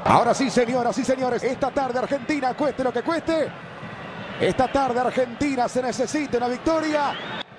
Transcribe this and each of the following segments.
Ahora sí, señoras y señores, esta tarde Argentina, cueste lo que cueste. Esta tarde Argentina se necesita una victoria.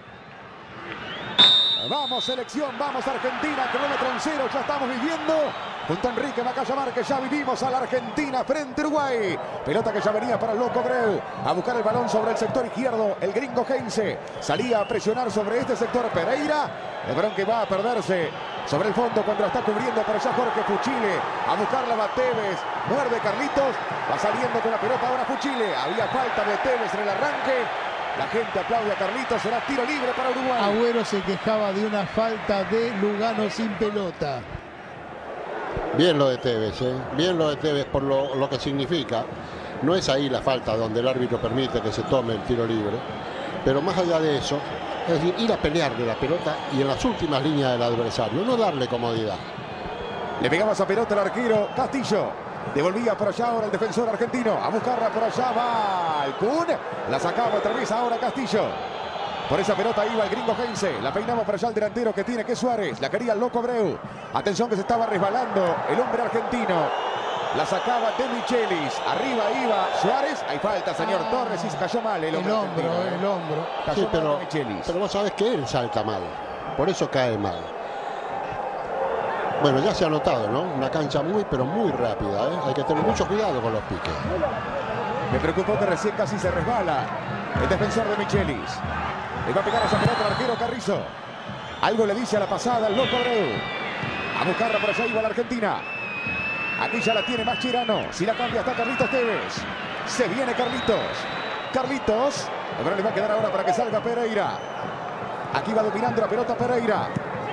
Vamos selección, vamos Argentina, kilómetro en cero, ya estamos viviendo. Junto a Enrique Macaya Márquez ya vivimos a la Argentina frente a Uruguay. Pelota que ya venía para el Loco Breu. A buscar el balón sobre el sector izquierdo. El gringo Heinze salía a presionar sobre este sector Pereira. El balón que va a perderse sobre el fondo cuando la está cubriendo por allá Jorge Fuchile. A buscarla va Tevez. Muerde Carlitos. Va saliendo con la pelota ahora Fuchile. Había falta de Tevez en el arranque. La gente aplaude a Carlitos. Será tiro libre para Uruguay. Agüero se quejaba de una falta de Lugano sin pelota. Bien lo de Tevez, bien lo de Tevez por lo que significa. No es ahí la falta donde el árbitro permite que se tome el tiro libre. Pero más allá de eso, es decir, ir a pelearle la pelota y en las últimas líneas del adversario, no darle comodidad. Le pegaba esa pelota al arquero Castillo. Devolvía por allá ahora el defensor argentino. A buscarla por allá va el Kun. La sacaba otra vez ahora Castillo. Por esa pelota iba el gringo Heinze. La peinaba por allá el delantero que tiene que es Suárez. La quería el Loco Breu. Atención que se estaba resbalando el hombre argentino. La sacaba De Michelis. Arriba iba Suárez. Hay falta, señor Torres. Y se cayó mal el hombre. El hombro. Sí, pero De Michelis. Pero vos sabés que él salta mal. Por eso cae mal. Bueno, ya se ha notado, ¿no? Una cancha pero muy rápida, ¿eh? Hay que tener mucho cuidado con los piques. Me preocupó que recién casi se resbala el defensor De Michelis. Le va a pegar esa pelota al arquero Carrizo. Algo le dice a la pasada el Loco Breu. A buscarla por allá iba la Argentina. Aquí ya la tiene Mascherano. Si la cambia está Carlitos Tevez. Se viene Carlitos. Carlitos. Pero le va a quedar ahora para que salga Pereira. Aquí va dominando la pelota Pereira.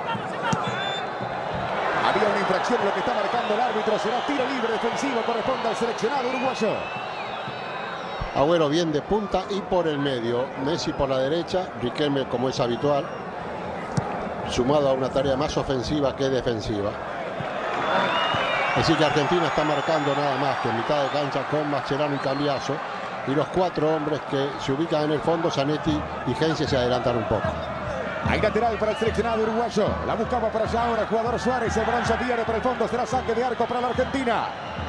Había una infracción, lo que está marcando el árbitro. Será tiro libre defensivo. Corresponde al seleccionado uruguayo. Agüero bien de punta y por el medio. Messi por la derecha. Riquelme como es habitual. Sumado a una tarea más ofensiva que defensiva. Así que Argentina está marcando nada más que en mitad de cancha con Mascherano y Cambiaso. Y los cuatro hombres que se ubican en el fondo, Zanetti y Heinze, se adelantan un poco. Hay lateral para el seleccionado uruguayo. La buscaba para allá ahora el jugador Suárez. El balón se pierde por el fondo. Será saque de arco para la Argentina.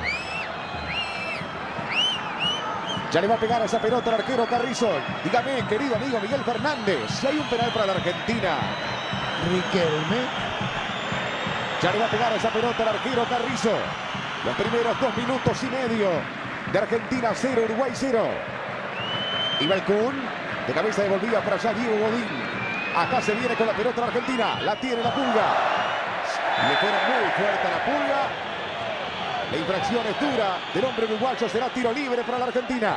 Ya le va a pegar a esa pelota al arquero Carrizo. Dígame, querido amigo Miguel Fernández, si hay un penal para la Argentina. Riquelme. Ya le va a pegar a esa pelota al arquero Carrizo. Los primeros 2 minutos y medio de Argentina 0, Uruguay 0. Iba el Kun. De cabeza devolvía para allá Diego Godín. Acá se viene con la pelota la Argentina. La tiene la Pulga. Le pone muy fuerte a la Pulga. La infracción es dura del hombre uruguayo. Será tiro libre para la Argentina.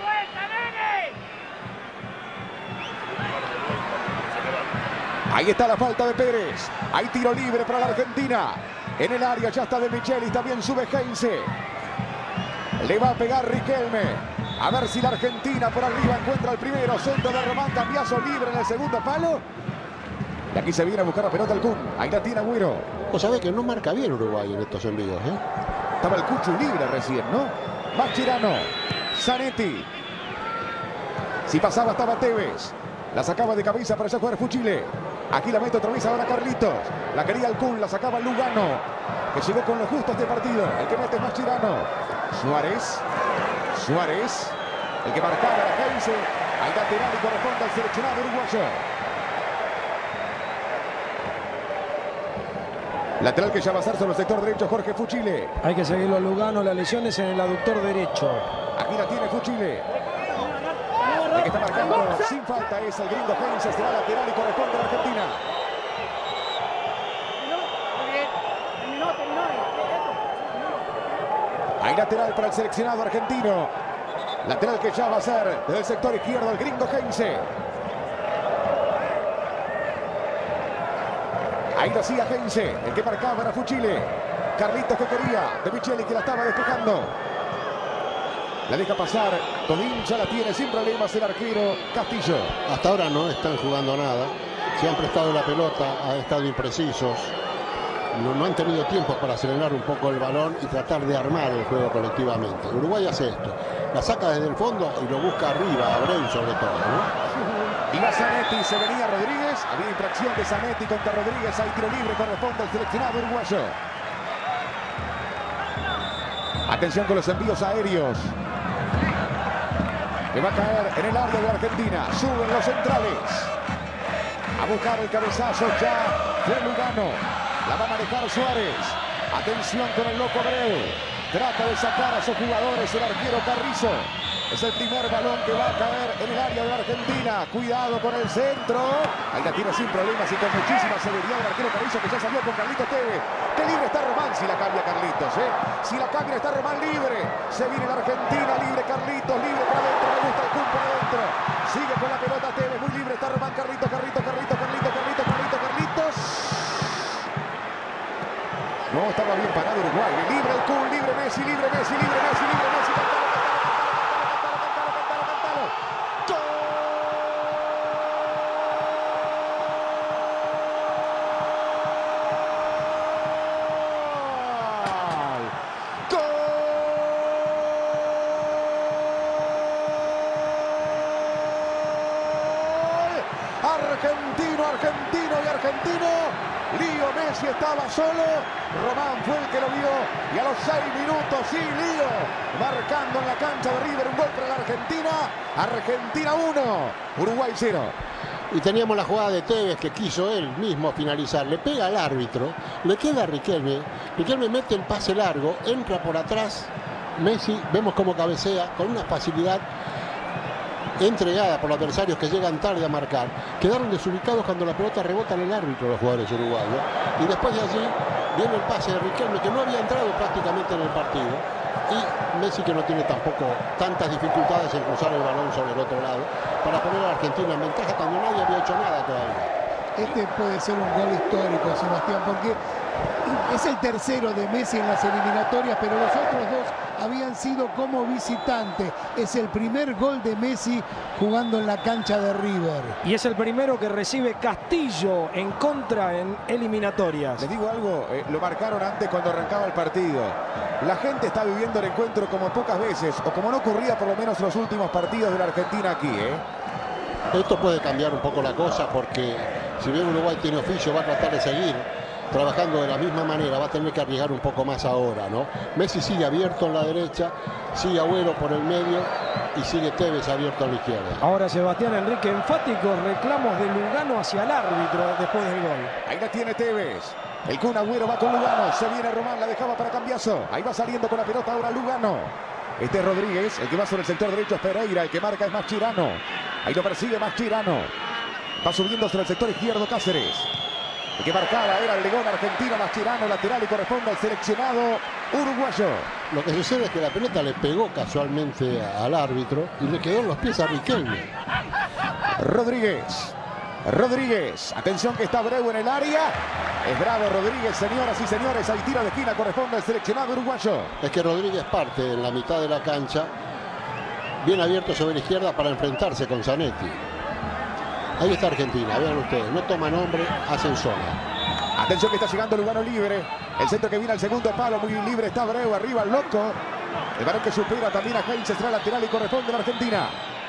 Ahí está la falta de Pérez. Hay tiro libre para la Argentina. En el área ya está De Michelis. También sube Heinze. Le va a pegar Riquelme. A ver si la Argentina por arriba encuentra el primero. Centro de Román Cambiaso libre en el segundo palo. Y aquí se viene a buscar la pelota el Kun. Ahí la tiene Agüero. Vos sabés que no marca bien Uruguay en estos envíos, ¿eh? Estaba el Cucho libre recién, ¿no? Mascherano. Zanetti. Si pasaba estaba Tevez. La sacaba de cabeza para allá jugar Fuchile. Aquí la mete otra vez ahora Carlitos. La quería el Kun, la sacaba Lugano. Que llegó con lo justo a este partido. El que mete es Mascherano. Suárez. Suárez. El que marcaba la Heinze. Al lateral y corresponde al seleccionado uruguayo. Lateral que ya va a ser sobre el sector derecho Jorge Fuchile. Hay que seguirlo a Lugano, las lesiones en el aductor derecho. Aquí la tiene Fuchile. El que está marcando sin falta es el gringo Heinze. Será lateral y corresponde a la Argentina. Hay lateral para el seleccionado argentino. Lateral que ya va a ser desde el sector izquierdo el gringo Heinze. Ahí lo hacía Heinze, el que marcaba era Fuchile. Carlitos que quería, De Michelis que la estaba despejando. La deja pasar, Godín ya la tiene sin problemas el arquero Castillo. Hasta ahora no están jugando nada. Se han prestado la pelota, han estado imprecisos. No han tenido tiempo para acelerar un poco el balón y tratar de armar el juego colectivamente. Uruguay hace esto. La saca desde el fondo y lo busca arriba, a Breu sobre todo, ¿no? Iba Zanetti, se venía Rodríguez. Había infracción de Zanetti contra Rodríguez. Hay tiro libre, corresponde al seleccionado uruguayo. Atención con los envíos aéreos. Que va a caer en el área de Argentina. Suben los centrales. A buscar el cabezazo ya de Lugano. La va a manejar Suárez. Atención con el loco Abreu. Trata de sacar a sus jugadores el arquero Carrizo. Es el primer balón que va a caer en el área de la Argentina. Cuidado con el centro. Ahí la tira sin problemas y con muchísima seguridad el arquero Carrizo, que ya salió con Carlitos Tevez. Que libre está Román si la cambia Carlitos. Si la cambia está Román libre. Se viene la Argentina libre. Carlitos libre para adentro. Me gusta el Kun para adentro. Sigue con la pelota Tevez. Muy libre está Román. Carlitos. No, estaba bien parado Uruguay. Libre el Kun, libre Messi, libre Messi, libre Messi, libre Messi. Cántalo. Argentino. Lío Messi estaba solo. Román fue el que lo vio. Y a los 6 minutos, sí, Lío. Marcando en la cancha de River un gol para la Argentina. Argentina 1, Uruguay 0. Y teníamos la jugada de Tevez que quiso él mismo finalizar. Le pega al árbitro. Le queda a Riquelme. Riquelme mete el pase largo. Entra por atrás. Messi, vemos cómo cabecea con una facilidad entregada por los adversarios que llegan tarde a marcar. Quedaron desubicados cuando la pelota rebota en el árbitro los jugadores uruguayos. Y después de allí viene el pase de Riquelme, que no había entrado prácticamente en el partido. Y Messi, que no tiene tampoco tantas dificultades en cruzar el balón sobre el otro lado, para poner a Argentina en ventaja cuando nadie había hecho nada todavía. Este puede ser un gol histórico, Sebastián, porque es el tercero de Messi en las eliminatorias, pero los otros dos habían sido como visitante. Es el primer gol de Messi jugando en la cancha de River. Y es el primero que recibe Castillo en contra en eliminatorias. Les digo algo, lo marcaron antes cuando arrancaba el partido. La gente está viviendo el encuentro como pocas veces, o como no ocurría por lo menos en los últimos partidos de la Argentina aquí, Esto puede cambiar un poco la cosa, porque si bien Uruguay tiene oficio, va a tratar de seguir trabajando de la misma manera, va a tener que arriesgar un poco más ahora, ¿no? Messi sigue abierto en la derecha, sigue Agüero por el medio y sigue Tevez abierto a la izquierda. Ahora Sebastián Enrique, enfáticos reclamos de Lugano hacia el árbitro después del gol. Ahí la tiene Tevez. El Kun Agüero va con Lugano, se viene Román, la dejaba para cambiazo. Ahí va saliendo con la pelota ahora Lugano. Este es Rodríguez, el que va sobre el sector derecho es Pereira, el que marca es Mascherano. Ahí lo persigue Mascherano. Va subiendo sobre el sector izquierdo Cáceres. El que marcaba era el legón argentino, Mascherano, lateral, y corresponde al seleccionado uruguayo. Lo que sucede es que la pelota le pegó casualmente al árbitro y le quedó en los pies a Riquelme. Rodríguez, atención que está Abreu en el área. Es bravo Rodríguez, señoras y señores. Hay tiro de esquina, corresponde al seleccionado uruguayo. Es que Rodríguez parte en la mitad de la cancha, bien abierto sobre la izquierda para enfrentarse con Zanetti. Ahí está Argentina, vean ustedes, no toman hombre, hacen zona. Atención que está llegando Lugano libre. El centro que viene al segundo palo, muy libre está Abreu, arriba el loco. El varón que supera también a Heinz, extra lateral y corresponde a la Argentina.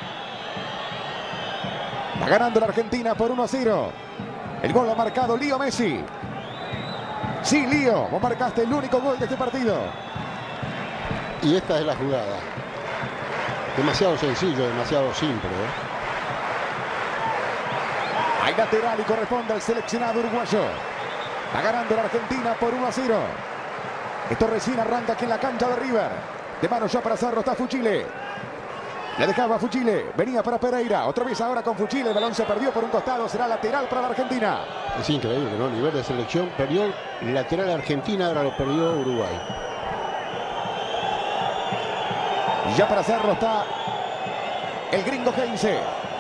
Va ganando la Argentina por 1-0. El gol lo ha marcado Lío Messi. Sí, Lío, vos marcaste el único gol de este partido. Y esta es la jugada. Demasiado sencillo, demasiado simple, Hay lateral y corresponde al seleccionado uruguayo. Va ganando la Argentina por 1-0. Esto recién arranca aquí en la cancha de River. De mano ya para Cerro está Fuchile. Le dejaba Fuchile, venía para Pereira. Otra vez ahora con Fuchile, el balón se perdió por un costado. Será lateral para la Argentina. Es increíble, ¿no? A nivel de selección, perdió el lateral Argentina, ahora lo perdió Uruguay. Y ya para Cerro está el gringo Heinze.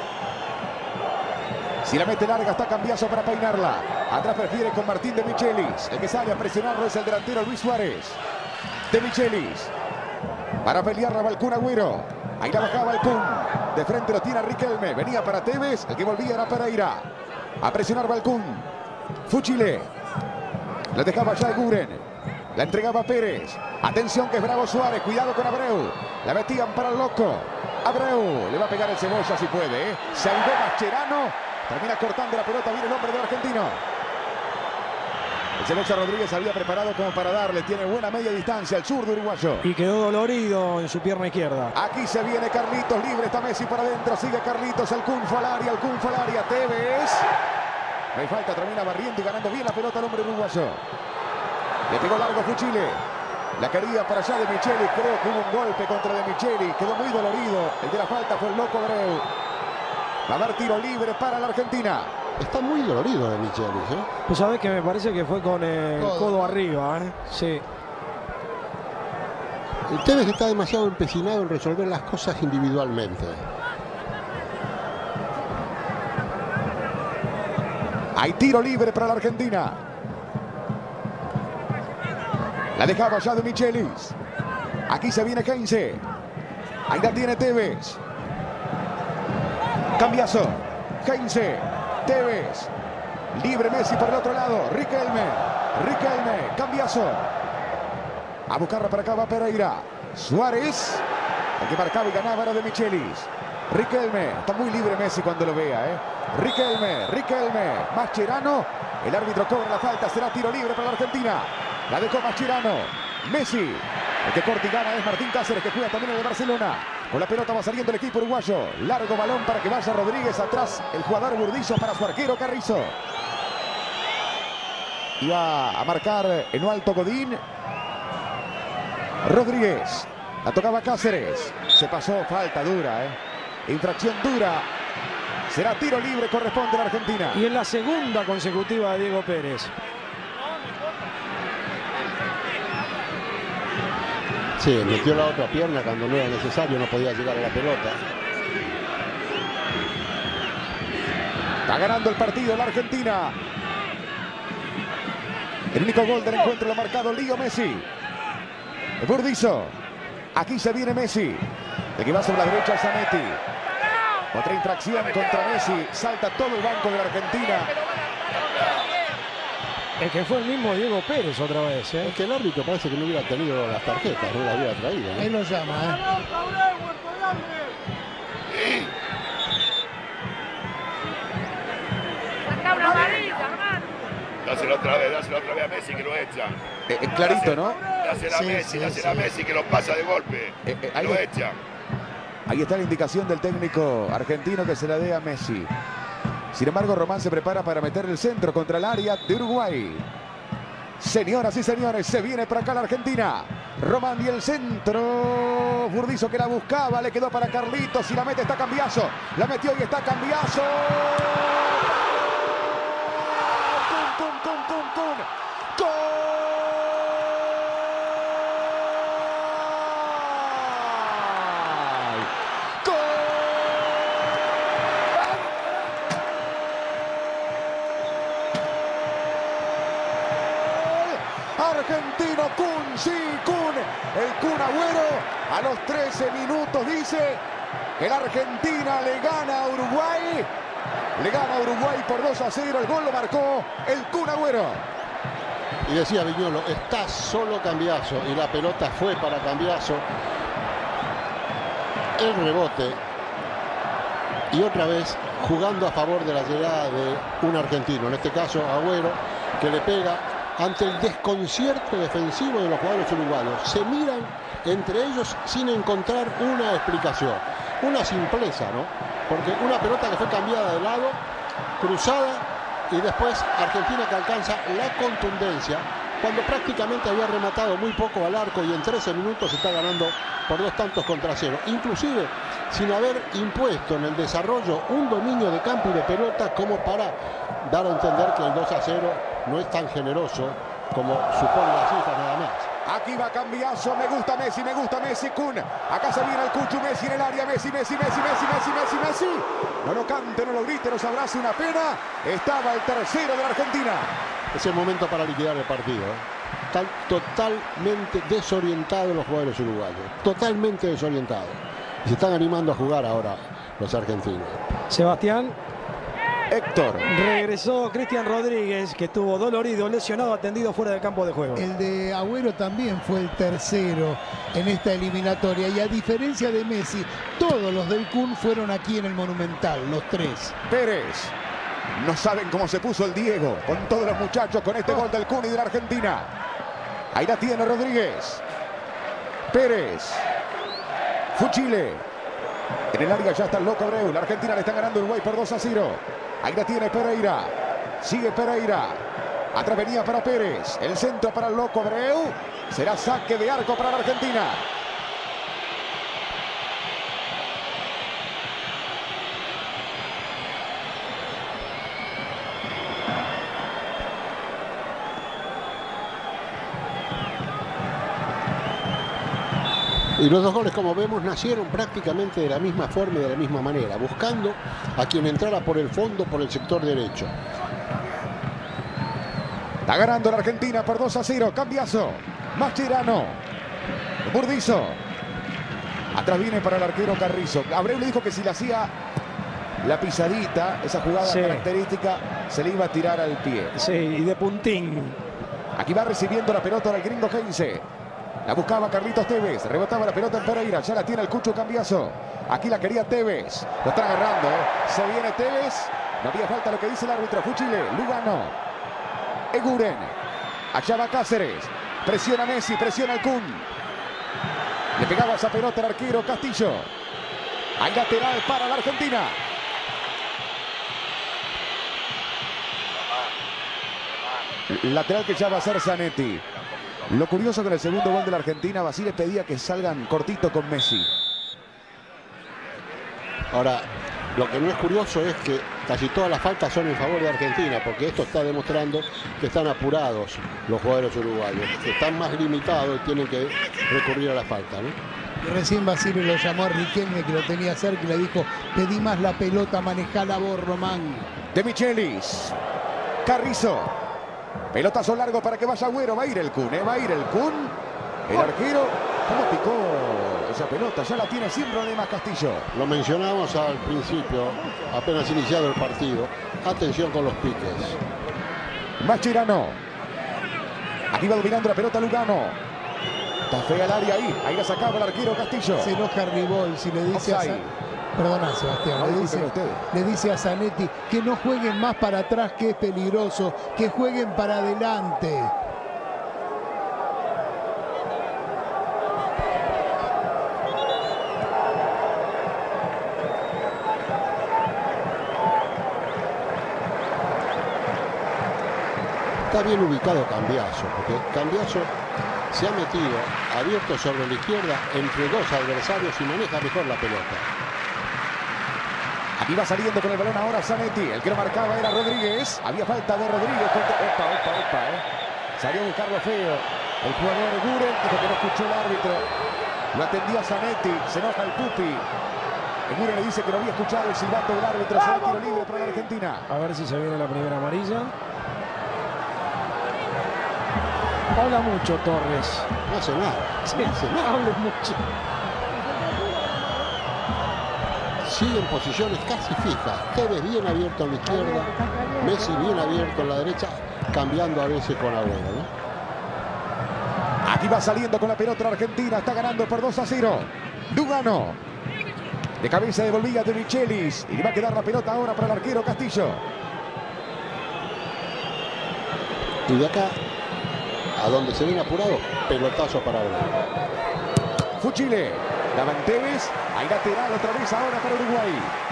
Si la mete larga está Cambiaso para peinarla. Atrás prefiere con Martín de Michelis. El que sale a presionarlo es el delantero Luis Suárez. De Michelis. Para pelearla va el Kun Agüero. Ahí la bajaba el Kun. De frente lo tiene Riquelme. Venía para Tevez. El que volvía era Pereira. A presionar va el Kun. Fuchile. La dejaba ya Guren. La entregaba Pérez. Atención que es bravo Suárez. Cuidado con Abreu. La metían para el loco. Abreu. Le va a pegar el Cebolla si puede. Se ayudó Mascherano. Termina cortando la pelota, viene el hombre del argentino. Ese Bocha Rodríguez había preparado como para darle. Tiene buena media distancia al zurdo uruguayo. Y quedó dolorido en su pierna izquierda. Aquí se viene Carlitos, libre, está Messi para adentro. Sigue Carlitos, el Kun fue al área, el Kun fue al área. Tevez. No hay falta, termina barriendo y ganando bien la pelota al hombre uruguayo. Le pegó largo Fuchile. La quería para allá de Micheli. Creo que hubo un golpe contra de Micheli. Quedó muy dolorido. El de la falta fue el loco Greu. Va a haber tiro libre para la Argentina. Está muy dolorido de Michelis, ¿eh? Pues sabés que me parece que fue con el codo arriba, ¿eh? Sí. El Tevez está demasiado empecinado en resolver las cosas individualmente. Hay tiro libre para la Argentina. La dejaba ya de Michelis. Aquí se viene Heinze. Ahí la tiene Tevez. Cambiazo. Heinze. Tevez. Libre Messi por el otro lado. Riquelme. Cambiazo. A buscarla para acá va Pereira. Suárez. El que marcaba y ganaba era de Michelis. Riquelme. Está muy libre Messi cuando lo vea, ¿eh? Riquelme. Mascherano. El árbitro cobra la falta. Será tiro libre para la Argentina. La dejó Mascherano. Messi. El que corta y gana es Martín Cáceres, que juega también en el Barcelona. Con la pelota va saliendo el equipo uruguayo. Largo balón para que vaya Rodríguez atrás. El jugador Burdizo para su arquero Carrizo. Iba a marcar en lo alto Godín. Rodríguez. La tocaba Cáceres. Se pasó, falta dura, infracción dura. Será tiro libre, corresponde a la Argentina. Y en la segunda consecutiva de Diego Pérez. Sí, metió la otra pierna cuando no era necesario, no podía llegar a la pelota. Está ganando el partido la Argentina. El único gol del encuentro lo ha marcado Leo Messi. Burdizo. Aquí se viene Messi. De que va sobre la derecha Zanetti. Otra infracción contra Messi. Salta todo el banco de la Argentina. Es que fue el mismo Diego Pérez otra vez, ¿eh? Es que el árbitro parece que no hubiera tenido las tarjetas, no las hubiera traído, ¿eh? Ahí lo llama, Dáselo otra vez a Messi que lo echa. Clarito, ¿no? Dásela a Messi que lo pasa de golpe. Ahí lo echa. Ahí está la indicación del técnico argentino que se la dé a Messi. Sin embargo, Román se prepara para meter el centro contra el área de Uruguay. Señoras y señores, se viene para acá la Argentina. Román y el centro. Burdizo que la buscaba, le quedó para Carlitos y la mete, está Cambiazo. La metió y está Cambiazo. ¡Gol! Argentino, Kun, sí, Kun, el Kun Agüero a los 13 minutos dice que la Argentina le gana a Uruguay. Le gana a Uruguay por 2-0, el gol lo marcó el Kun Agüero. Y decía Viñolo, está solo Cambiazo y la pelota fue para Cambiazo. El rebote y otra vez jugando a favor de la llegada de un argentino, en este caso Agüero, que le pega ante el desconcierto defensivo de los jugadores uruguayos. Se miran entre ellos sin encontrar una explicación. Una simpleza, ¿no? Porque una pelota que fue cambiada de lado, cruzada, y después Argentina que alcanza la contundencia cuando prácticamente había rematado muy poco al arco y en 13 minutos está ganando por 2-0, inclusive sin haber impuesto en el desarrollo un dominio de campo y de pelota como para dar a entender que el 2-0 no es tan generoso como supone la cifra nada más. Aquí va Cambiazo, me gusta Messi, Kun. Acá se viene el Cuchu, Messi en el área, Messi. No lo cante, no lo grite, no se abrace, una pena. Estaba el tercero de la Argentina. Es el momento para liquidar el partido, ¿eh? Están totalmente desorientados los jugadores uruguayos, totalmente desorientados. Y se están animando a jugar ahora los argentinos. Sebastián. Héctor. Regresó Cristian Rodríguez, que estuvo dolorido, lesionado, atendido fuera del campo de juego. El de Agüero también fue el tercero en esta eliminatoria. Y a diferencia de Messi, todos los del Kun fueron aquí en el Monumental, los tres. Pérez. No saben cómo se puso el Diego con todos los muchachos con este gol del Cuni de la Argentina. Ahí la tiene Rodríguez. Pérez. Fuchile. En el área ya está el Loco Abreu. La Argentina le está ganando Uruguay por 2-0. Ahí la tiene Pereira. Sigue Pereira. Atrás venía para Pérez. El centro para el Loco Abreu. Será saque de arco para la Argentina. Y los dos goles, como vemos, nacieron prácticamente de la misma forma y de la misma manera, buscando a quien entrara por el fondo, por el sector derecho. Está ganando la Argentina por 2-0. Cambiazo. Mascherano. Burdizo. Atrás viene para el arquero Carrizo. Abreu le dijo que si le hacía la pisadita, esa jugada característica, se le iba a tirar al pie. Sí, y de puntín. Aquí va recibiendo la pelota del gringo Heinze. La buscaba Carlitos Tevez. Rebotaba la pelota en Pereira. Ya la tiene el Cucho Cambiazo. Aquí la quería Tevez. Lo están agarrando. Se viene Tevez. No había falta lo que dice el árbitro. Fuchile. Lugano. Eguren. Allá va Cáceres. Presiona Messi. Presiona el Kun. Le pegaba esa pelota al arquero Castillo. Hay lateral para la Argentina. Lateral que ya va a ser Zanetti. Lo curioso con el segundo gol de la Argentina, Basile pedía que salgan cortito con Messi. Ahora, lo que no es curioso es que casi todas las faltas son en favor de Argentina, porque esto está demostrando que están apurados los jugadores uruguayos, que están más limitados y tienen que recurrir a la falta, ¿no? Y recién Basile lo llamó a Riquelme, que lo tenía cerca, y le dijo: pedí más la pelota, manejala vos, Román. De Michelis. Carrizo. Pelotazo largo para que vaya Agüero. Va a ir el Kun, va a ir el Kun. El arquero. ¿Cómo picó esa pelota? Ya la tiene sin problemas Castillo. Lo mencionamos al principio, apenas iniciado el partido. Atención con los piques. Mascherano. Aquí va dominando la pelota Lugano. Está fea el área ahí. Ahí la sacaba el arquero Castillo. Se enoja Ribol si le dice a Perdona, Sebastián, le dice a Zanetti que no jueguen más para atrás, que es peligroso, que jueguen para adelante. Está bien ubicado Cambiazo, porque Cambiazo se ha metido abierto sobre la izquierda entre dos adversarios y maneja mejor la pelota. Aquí va saliendo con el balón ahora Zanetti. El que lo marcaba era Rodríguez. Había falta de Rodríguez. Salió a buscarlo feo. El jugador Guren dijo que no escuchó el árbitro. Lo atendió a Zanetti. Se enoja el Pupi. Guren le dice que no había escuchado el silbato del árbitro. Será tiro libre para la Argentina. A ver si se viene la primera amarilla. Habla mucho Torres. No hace nada. Sí, habla mucho. Sigue en posiciones casi fijas. Tevez bien abierto a la izquierda, Messi bien abierto a la derecha, cambiando a veces con Agüero, ¿no? Aquí va saliendo con la pelota la Argentina. Está ganando por 2-0. Lugano. De cabeza devolvía de Michelis. Y le va a quedar la pelota ahora para el arquero Castillo. Y de acá, a donde se ven apurados, pelotazo para Agüero. Fuchile. Daban Tevez. Hay lateral otra vez ahora para Uruguay.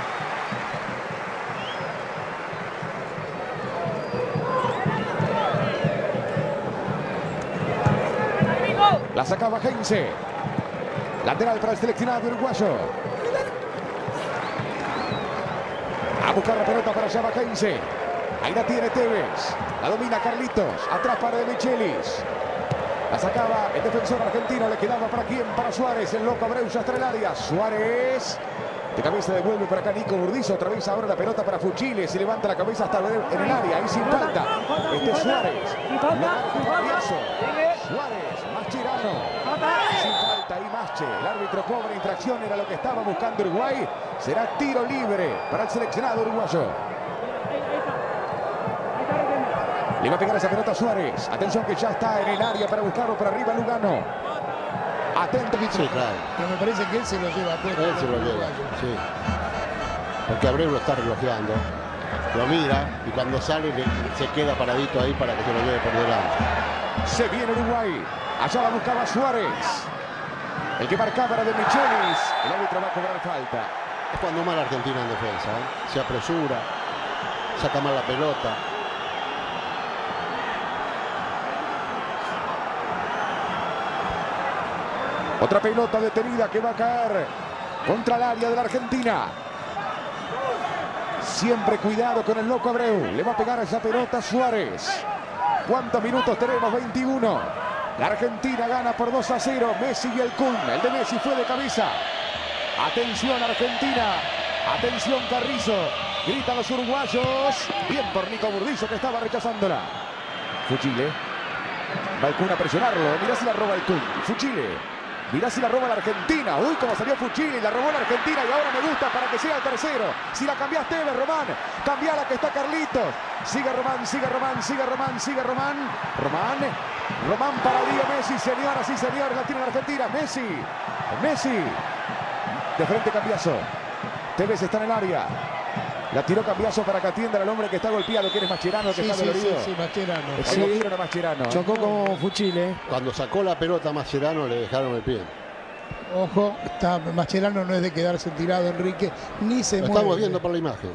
La sacaba Heinze. Lateral para el seleccionado uruguayo. A buscar la pelota para Java Heinze. Ahí la tiene Tevez. La domina Carlitos. Atrás para De Michelis. La sacaba el defensor argentino. Le quedaba para quién, para Suárez. El Loco Abreu ya está en el área. Suárez. De cabeza devuelve para acá Nico Burdizo. Otra vez ahora la pelota para Fuchile. Se levanta la cabeza hasta en el área. Ahí sin falta. Este es Suárez. Suárez. Mascherano. Sin falta ahí Masche. El árbitro cobra infracción. Era lo que estaba buscando Uruguay. Será tiro libre para el seleccionado uruguayo. Le va a pegar esa pelota a Suárez. Atención que ya está en el área para buscarlo por arriba Lugano. Atento. Sí, claro. Pero me parece que él se lo lleva puesto. Él se lo lleva, sí. Porque Abreu lo está relojeando. Lo mira y cuando sale se queda paradito ahí para que se lo lleve por delante. Se viene Uruguay. Allá la buscaba Suárez. El que marcaba era de Michelis. El árbitro va a cobrar falta. Es cuando mal Argentina en defensa, ¿eh? Se apresura, saca mal la pelota. Otra pelota detenida que va a caer contra el área de la Argentina. Siempre cuidado con el loco Abreu. Le va a pegar a esa pelota Suárez. ¿Cuántos minutos tenemos? 21. La Argentina gana por 2-0. Messi y el Kun. El de Messi fue de cabeza. Atención Argentina. Atención Carrizo. Gritan los uruguayos. Bien por Nico Burdizo que estaba rechazándola. Fuchile. Va el Kun a presionarlo. Mirá si la roba el Kun. Fuchile. Mirá si la roba la Argentina. Uy, cómo salió Fuchile. La robó la Argentina y ahora me gusta para que sea el tercero. Si la cambiaste, Tevez, Román. Cambiala que está Carlitos. Sigue Román, sigue Román, sigue Román, sigue Román. Román para Leo Messi, señoras y señores. La tiene la Argentina. Messi. De frente Cambiaso. Tevez está en el área. La tiró Cambiaso para que atienda al hombre que está golpeado, que es Mascherano, que está dolorido. Sí, Mascherano. Sí, lo vieron a Mascherano. Chocó como Fuchile. Cuando sacó la pelota a Mascherano le dejaron el pie. Ojo, Mascherano no es de quedarse tirado, Enrique, ni se Lo mueve. estamos viendo por la imagen.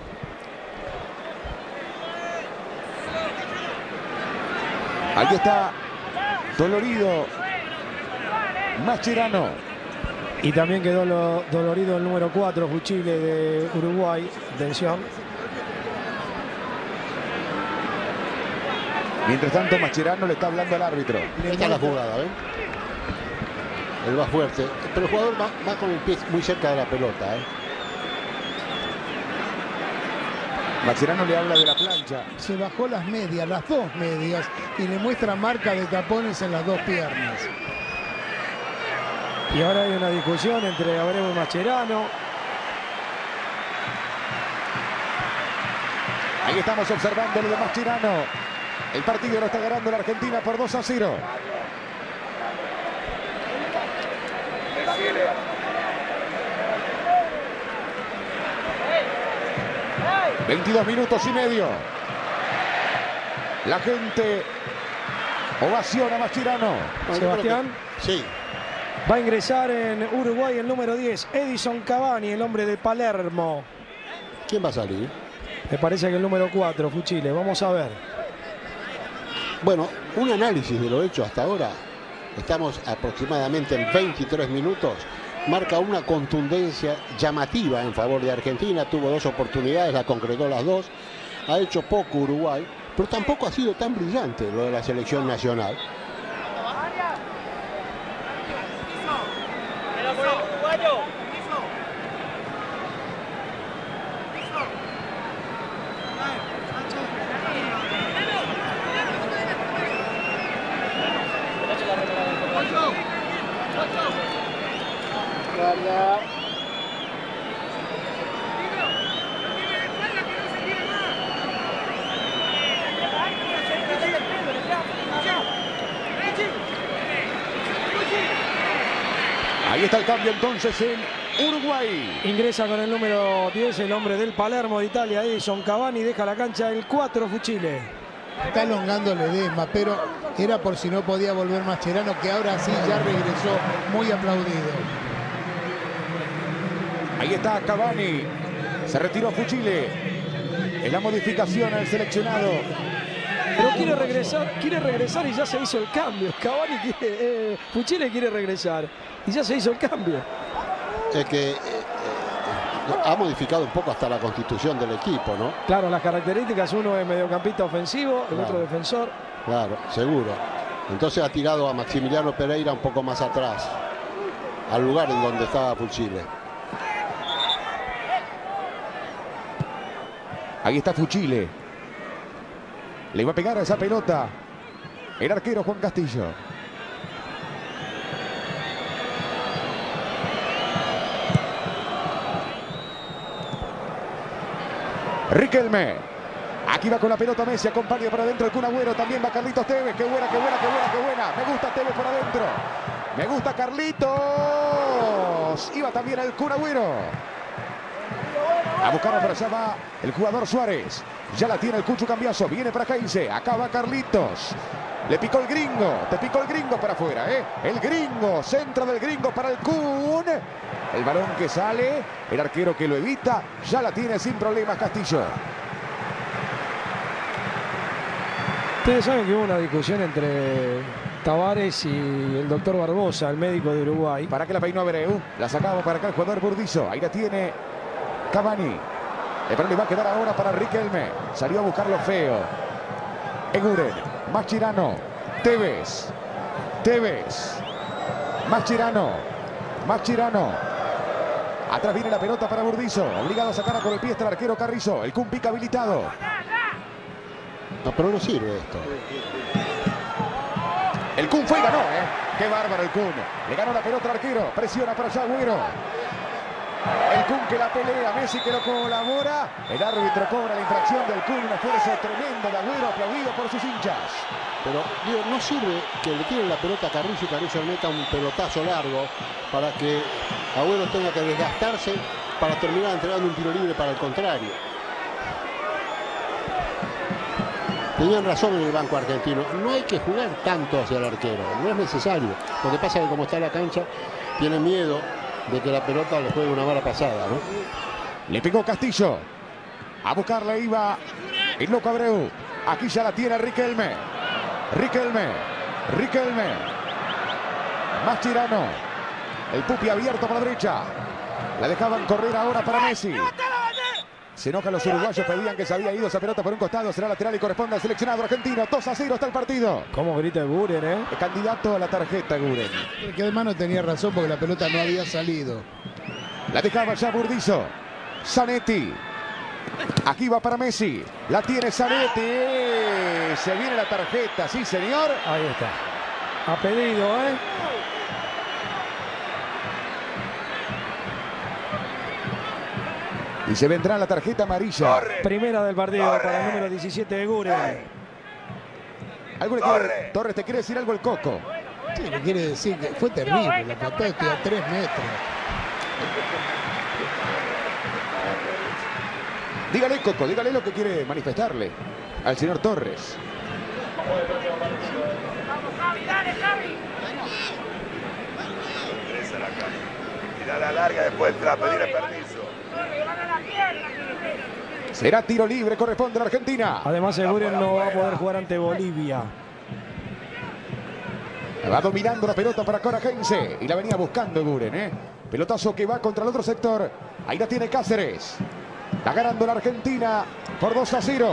Ahí está, dolorido, Mascherano. Y también quedó dolorido el número 4, Fuchile de Uruguay. Atención. Mientras tanto, Mascherano le está hablando al árbitro. Esta es la jugada, ¿ven? Él va fuerte, pero el jugador va con el pie muy cerca de la pelota, ¿eh? Mascherano le habla de la plancha. Se bajó las medias, las dos medias, y le muestra marca de tapones en las dos piernas. Y ahora hay una discusión entre Abreu y Mascherano. Ahí estamos observando lo de Mascherano. El partido lo está ganando la Argentina por 2-0. ...22 minutos y medio... La gente ovaciona a Mascherano. Sebastián. Sí. Va a ingresar en Uruguay el número 10, Edison Cavani, el hombre de Palermo. ¿Quién va a salir? Me parece que el número 4, Fuchile. Vamos a ver. Bueno, un análisis de lo hecho hasta ahora. Estamos aproximadamente en 23 minutos. Marca una contundencia llamativa en favor de Argentina. Tuvo dos oportunidades, la concretó las dos. Ha hecho poco Uruguay, pero tampoco ha sido tan brillante lo de la selección nacional. Ahí está el cambio entonces en Uruguay. Ingresa con el número 10, el hombre del Palermo de Italia, Edison Cavani. Deja la cancha el 4, Fuchile. Está elongando Ledesma, pero era por si no podía volver Mascherano, que ahora sí ya regresó muy aplaudido. Ahí está Cavani. Se retiró Fuchile. En la modificación al seleccionado. Pero quiere regresar y ya se hizo el cambio. Cavani quiere, Fuchile quiere regresar y ya se hizo el cambio. Es que ha modificado un poco hasta la constitución del equipo, ¿no? Claro, las características, uno es mediocampista ofensivo, el otro defensor. Claro, seguro. Entonces ha tirado a Maximiliano Pereira un poco más atrás, al lugar en donde estaba Fuchile. Ahí está Fuchile. Le iba a pegar a esa pelota el arquero Juan Castillo. Riquelme. Aquí va con la pelota Messi, acompaña para adentro el Kun Agüero. También va Carlitos Tevez. Qué buena, qué buena, qué buena, qué buena. Me gusta Tevez por adentro. Me gusta Carlitos. Iba también el Kun Agüero. A buscarla, pero allá va el jugador Suárez. Ya la tiene el Cucho Cambiaso. Viene para Heinze. Acaba Carlitos. Le picó el gringo. Te picó el gringo para afuera, ¿eh? El gringo. Centro del gringo para el Kun. El balón que sale. El arquero que lo evita. Ya la tiene sin problemas Castillo. Ustedes saben que hubo una discusión entre Tavares y el doctor Barbosa, el médico de Uruguay. Para que la peinó Abreu. La sacamos para acá el jugador Burdizo. Ahí la tiene Cavani. El balón le va a quedar ahora para Riquelme. Salió a buscarlo feo. Eguren. Mascherano. Tevez. Mascherano. Atrás viene la pelota para Burdizo. Obligado a sacarla con el pie está el arquero Carrizo. El Kun pica habilitado. No, pero no sirve esto. El Kun fue y ganó, ¿eh? Qué bárbaro el Kun. Le ganó la pelota al arquero. Presiona para allá Agüero. El Kun que la pelea. Messi que lo colabora. El árbitro cobra la infracción del Kun. Un esfuerzo tremendo de Agüero aplaudido por sus hinchas. Pero digo, no sirve que le tiren la pelota a Carrizo y Carrizo le meta un pelotazo largo para que Agüero tenga que desgastarse para terminar entregando un tiro libre para el contrario. Tenían razón en el banco argentino. No hay que jugar tanto hacia el arquero. No es necesario. Lo que pasa es que como está la cancha, tiene miedo de que la pelota le juegue una mala pasada, ¿no? Le pegó Castillo. A buscarle iba el loco Abreu. Aquí ya la tiene Riquelme. Mascherano. El Pupi abierto para la derecha. La dejaban correr ahora para Messi. Se enojan los uruguayos, pedían que se había ido esa pelota por un costado. Será lateral y corresponde al seleccionado argentino. 2-0 está el partido. ¿Cómo grita Guren, eh? El candidato a la tarjeta, Guren. Que además no tenía razón porque la pelota no había salido. La dejaba ya Burdizo. Zanetti. Aquí va para Messi. La tiene Zanetti. Se viene la tarjeta, sí señor. Ahí está. Ha pedido, ¿eh? Y se vendrá la tarjeta amarilla. Primera del partido para el número 17 de Guren. ¿Algo le quiere, Torres, te quiere decir algo el Coco? Sí, le quiere decir que fue terrible. La patada estuvo a 3 metros. Dígale, Coco, dígale lo que quiere manifestarle al señor Torres. Ingresa la cara. Tira la larga, después entra a pedirle permiso. Será tiro libre, corresponde a la Argentina. Además, Guren no va a poder jugar ante Bolivia. Va dominando la pelota para Cora Heinze. Y la venía buscando Guren, ¿eh? Pelotazo que va contra el otro sector. Ahí la tiene Cáceres. Está ganando la Argentina por 2-0.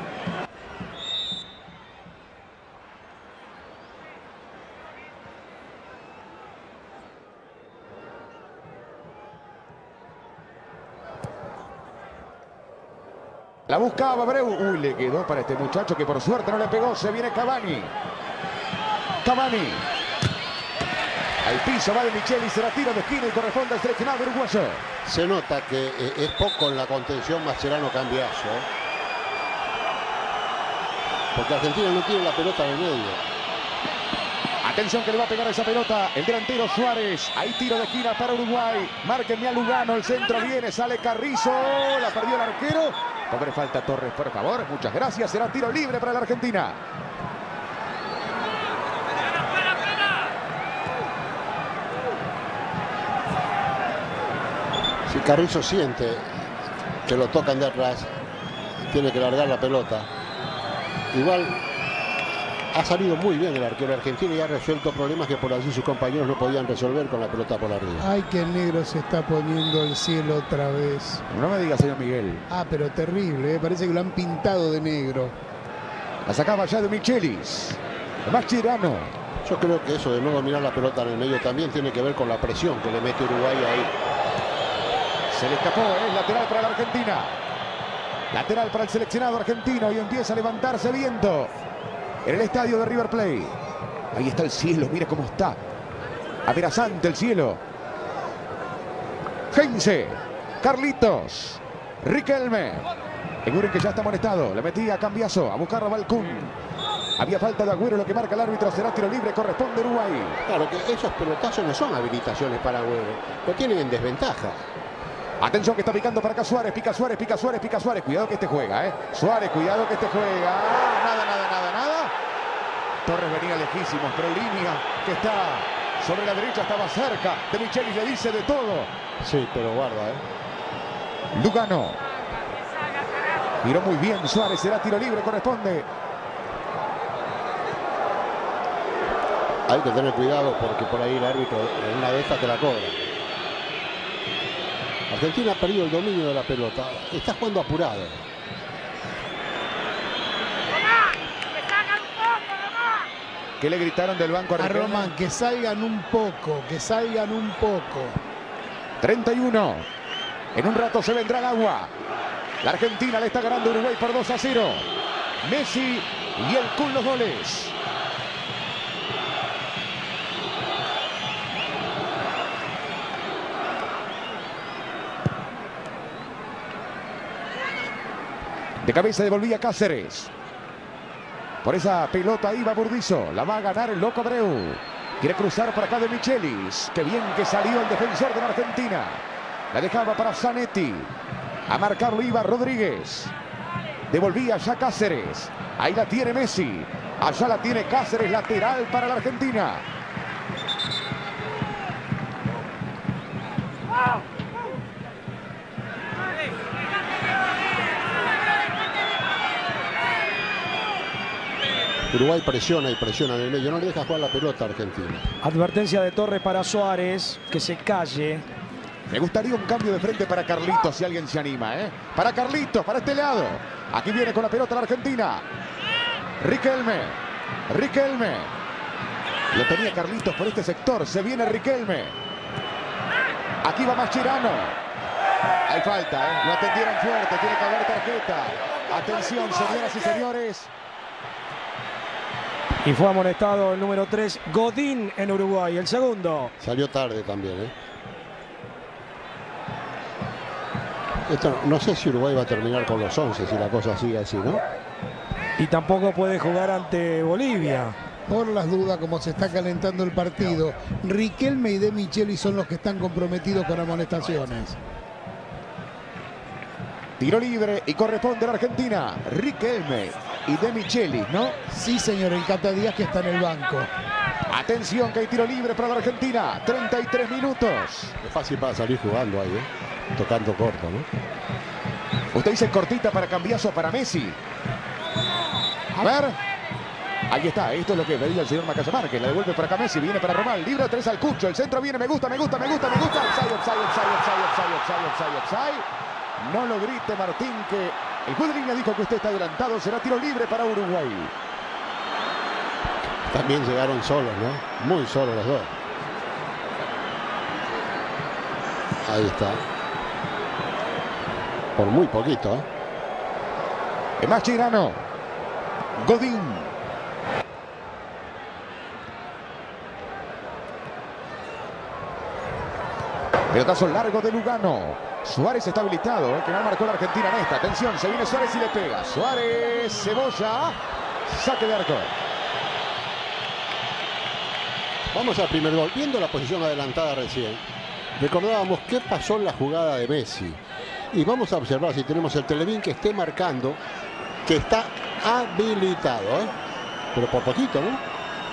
La buscaba Abreu. Uy, le quedó para este muchacho que por suerte no le pegó. Se viene Cavani. Al piso va de Micheli. Será tiro de esquina y corresponde al seleccionado uruguayo. Se nota que es poco en la contención Mascherano Cambiaso. Porque Argentina no tiene la pelota en el medio. Atención que le va a pegar esa pelota el delantero Suárez. Hay tiro de esquina para Uruguay. Márquenme a Lugano. El centro viene. Sale Carrizo. La perdió el arquero. Pobre falta Torres, por favor. Muchas gracias. Será tiro libre para la Argentina. Si Carrizo siente que lo tocan de atrás, tiene que largar la pelota. Igual ha salido muy bien el arquero argentino y ha resuelto problemas que por allí sus compañeros no podían resolver con la pelota por arriba. Ay, que el negro se está poniendo el cielo otra vez. No me diga, señor Miguel. Ah, pero terrible, ¿eh? Parece que lo han pintado de negro. La sacaba ya de Michelis. Mascherano. Yo creo que eso de no dominar la pelota en el medio también tiene que ver con la presión que le mete Uruguay ahí. Se le escapó, es lateral para la Argentina. Lateral para el seleccionado argentino y empieza a levantarse viento en el estadio de River Plate. Ahí está el cielo, mire cómo está. Amenazante el cielo. Heinze, Carlitos, Riquelme. Guren que ya está amonestado. Le metía a Cambiaso a buscar a Balcún. Había falta de Agüero, lo que marca el árbitro. Será tiro libre, corresponde a Uruguay. Claro que esos pelotazos no son habilitaciones para Agüero. Lo tienen en desventaja. Atención que está picando para acá Suárez, pica Suárez, pica Suárez, pica Suárez. Cuidado que este juega, Suárez, cuidado que este juega. Nada. Torres venía lejísimos, pero línea que está sobre la derecha, estaba cerca. De Michelis le dice de todo. Sí, pero guarda, Lugano. Miró muy bien Suárez, será tiro libre, corresponde. Hay que tener cuidado porque por ahí el árbitro en una de estas te la cobra. Argentina ha perdido el dominio de la pelota. Está jugando apurado. ¿Qué le gritaron del banco a Román? Que salgan un poco, que salgan un poco. 31. En un rato se vendrá el agua. La Argentina le está ganando a Uruguay por 2-0. Messi y el Kun los goles. De cabeza devolvía Cáceres. Por esa pelota iba Burdizo. La va a ganar el Loco Abreu. Quiere cruzar para acá de Michelis. Qué bien que salió el defensor de la Argentina. La dejaba para Zanetti. A marcarlo iba Rodríguez. Devolvía ya Cáceres. Ahí la tiene Messi. Allá la tiene Cáceres. Lateral para la Argentina. Uruguay presiona y presiona en el medio. No le deja jugar la pelota a Argentina. Advertencia de Torres para Suárez. Que se calle. Me gustaría un cambio de frente para Carlitos, si alguien se anima, Para Carlitos, para este lado. Aquí viene con la pelota la Argentina. Riquelme. Lo tenía Carlitos por este sector. Se viene Riquelme. Aquí va Mascherano. Hay falta, Lo atendieron fuerte. Tiene que haber tarjeta. Atención, señoras y señores. Y fue amonestado el número 3, Godín, en Uruguay. El segundo. Salió tarde también, Esto, no sé si Uruguay va a terminar con los 11 si la cosa sigue así, ¿no? Y tampoco puede jugar ante Bolivia. Por las dudas, como se está calentando el partido, Riquelme y De Michelis son los que están comprometidos con amonestaciones. Tiro libre y corresponde a la Argentina. Riquelme y De Michelis, ¿no? Sí, señor, el Cata Díaz que está en el banco. Atención que hay tiro libre para la Argentina. 33 minutos. Es fácil para salir jugando ahí, Tocando corto, ¿no? Usted dice cortita para Cambiaso, para Messi. A ver. Ahí está, esto es lo que pedía el señor Macaya Márquez. La devuelve para acá Messi, viene para Román. Libre de 3 al Cucho. El centro viene, me gusta. Offside. No lo grite Martín, que el juez de línea dijo que usted está adelantado. Será tiro libre para Uruguay. También llegaron solos, ¿no? Muy solos los dos. Ahí está. Por muy poquito, Mascherano. Godín. Pelotazo largo de Lugano. Suárez está habilitado, que no marcó la Argentina en esta. Atención, se viene Suárez y le pega. Suárez, Cebolla. Saque de arco. Vamos al primer gol. Viendo la posición adelantada recién, recordábamos qué pasó en la jugada de Messi. Y vamos a observar, si tenemos el televín, que esté marcando que está habilitado, pero por poquito, ¿no?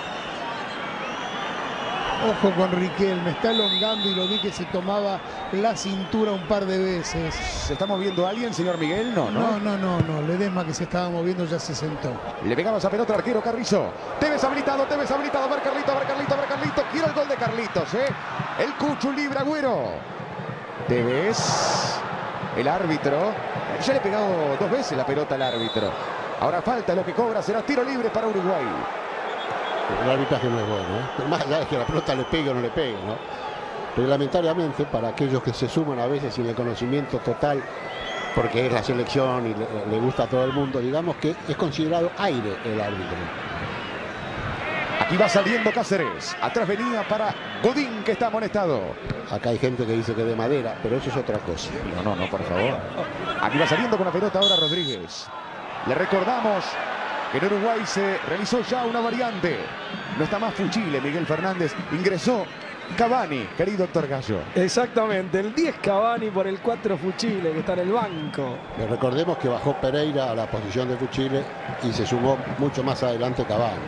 Ojo con Riquelme, está elongando y lo vi que se tomaba la cintura un par de veces. ¿Se está moviendo alguien, señor Miguel? No. Ledesma, que se estaba moviendo, ya se sentó. Le pegaba esa pelota al arquero Carrizo. Tevez habilitado. A ver Carlito. Quiero el gol de Carlitos, El Cuchu libre, Agüero. Tevez. El árbitro. Ya le ha pegado 2 veces la pelota al árbitro. Ahora falta, lo que cobra será tiro libre para Uruguay. El arbitraje no es bueno, Más allá de que la pelota le pegue o no le pegue, ¿no? Reglamentariamente, para aquellos que se suman a veces sin el conocimiento total, porque es la selección y le gusta a todo el mundo, digamos que es considerado aire el árbitro. Aquí va saliendo Cáceres. Atrás venía para Godín, que está amonestado. Acá hay gente que dice que de madera, pero eso es otra cosa. No, por favor. Aquí va saliendo con la pelota ahora Rodríguez. Le recordamos que en Uruguay se realizó ya una variante. No está más Fuchile, Miguel Fernández ingresó Cavani, querido doctor Gallo. Exactamente, el 10 Cavani por el 4 Fuchile, que está en el banco. Recordemos que bajó Pereira a la posición de Fuchile y se sumó mucho más adelante Cavani.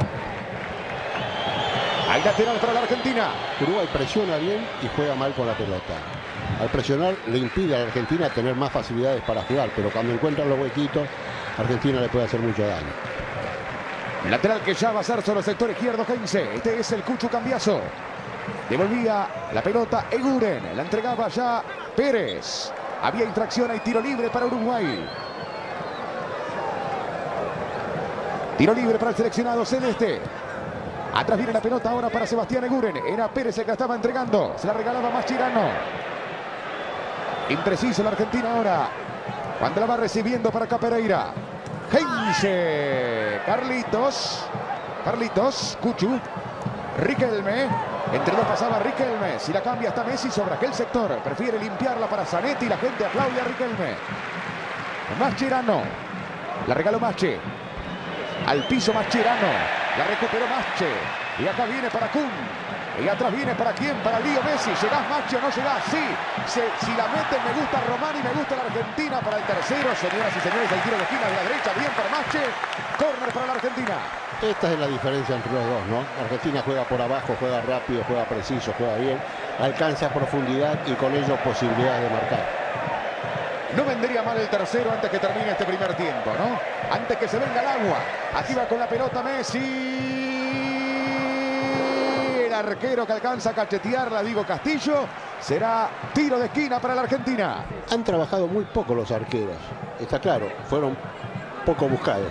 Hay lateral para la Argentina. Uruguay presiona bien y juega mal con la pelota. Al presionar le impide a la Argentina tener más facilidades para jugar, pero cuando encuentran los huequitos, Argentina le puede hacer mucho daño. Lateral que ya va a ser sobre el sector izquierdo, Heinze. Este es el Cucho Cambiaso. Devolvía la pelota Eguren. La entregaba ya Pérez. Había infracción, hay tiro libre para Uruguay. Tiro libre para el seleccionado celeste. Atrás viene la pelota ahora para Sebastián Eguren. Era Pérez el que la estaba entregando. Se la regalaba Mascherano. Impreciso la Argentina ahora. Cuando la va recibiendo para acá Pereira. Heinze. Carlitos. Cuchu. Riquelme. Entre dos pasaba Riquelme. Si la cambia está Messi sobre aquel sector. Prefiere limpiarla para Zanetti. La gente aplaude a Riquelme. Mascherano. La regaló Masche. Al piso Mascherano. La recuperó Masche. Y acá viene para Kun. Y atrás viene para quién, para Lío Messi. ¿Llegás Masche o no llegás? Sí. Si la meten me gusta Román y me gusta la Argentina para el tercero. Señoras y señores, el tiro de esquina de la derecha. Bien para Masche. Córner para la Argentina. Esta es la diferencia entre los dos, ¿no? Argentina juega por abajo, juega rápido, juega preciso, juega bien. Alcanza profundidad y con ello posibilidades de marcar. No vendría mal el tercero antes que termine este primer tiempo, ¿no? Antes que se venga el agua. Aquí va con la pelota Messi. El arquero que alcanza a cachetearla, Diego Castillo. Será tiro de esquina para la Argentina. Han trabajado muy poco los arqueros. Está claro, fueron poco buscados.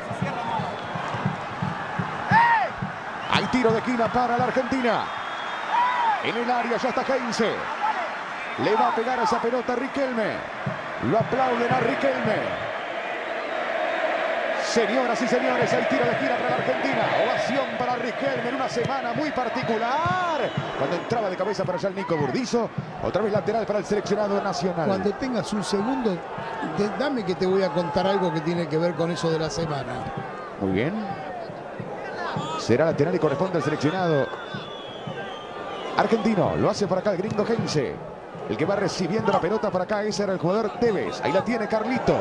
Hay tiro de esquina para la Argentina. En el área ya está Heinze. Le va a pegar esa pelota a Riquelme. Lo aplauden a Riquelme. Señoras y señores, hay tiro de esquina para la Argentina. Ovación para Riquelme en una semana muy particular. Cuando entraba de cabeza para allá el Nico Burdizo. Otra vez lateral para el seleccionado nacional. Cuando tengas un segundo, dame que te voy a contar algo que tiene que ver con eso de la semana. Muy bien. Será lateral y corresponde al seleccionado argentino. Lo hace por acá el gringo Heinze. El que va recibiendo la pelota para acá, ese era el jugador Tevez. Ahí la tiene Carlitos.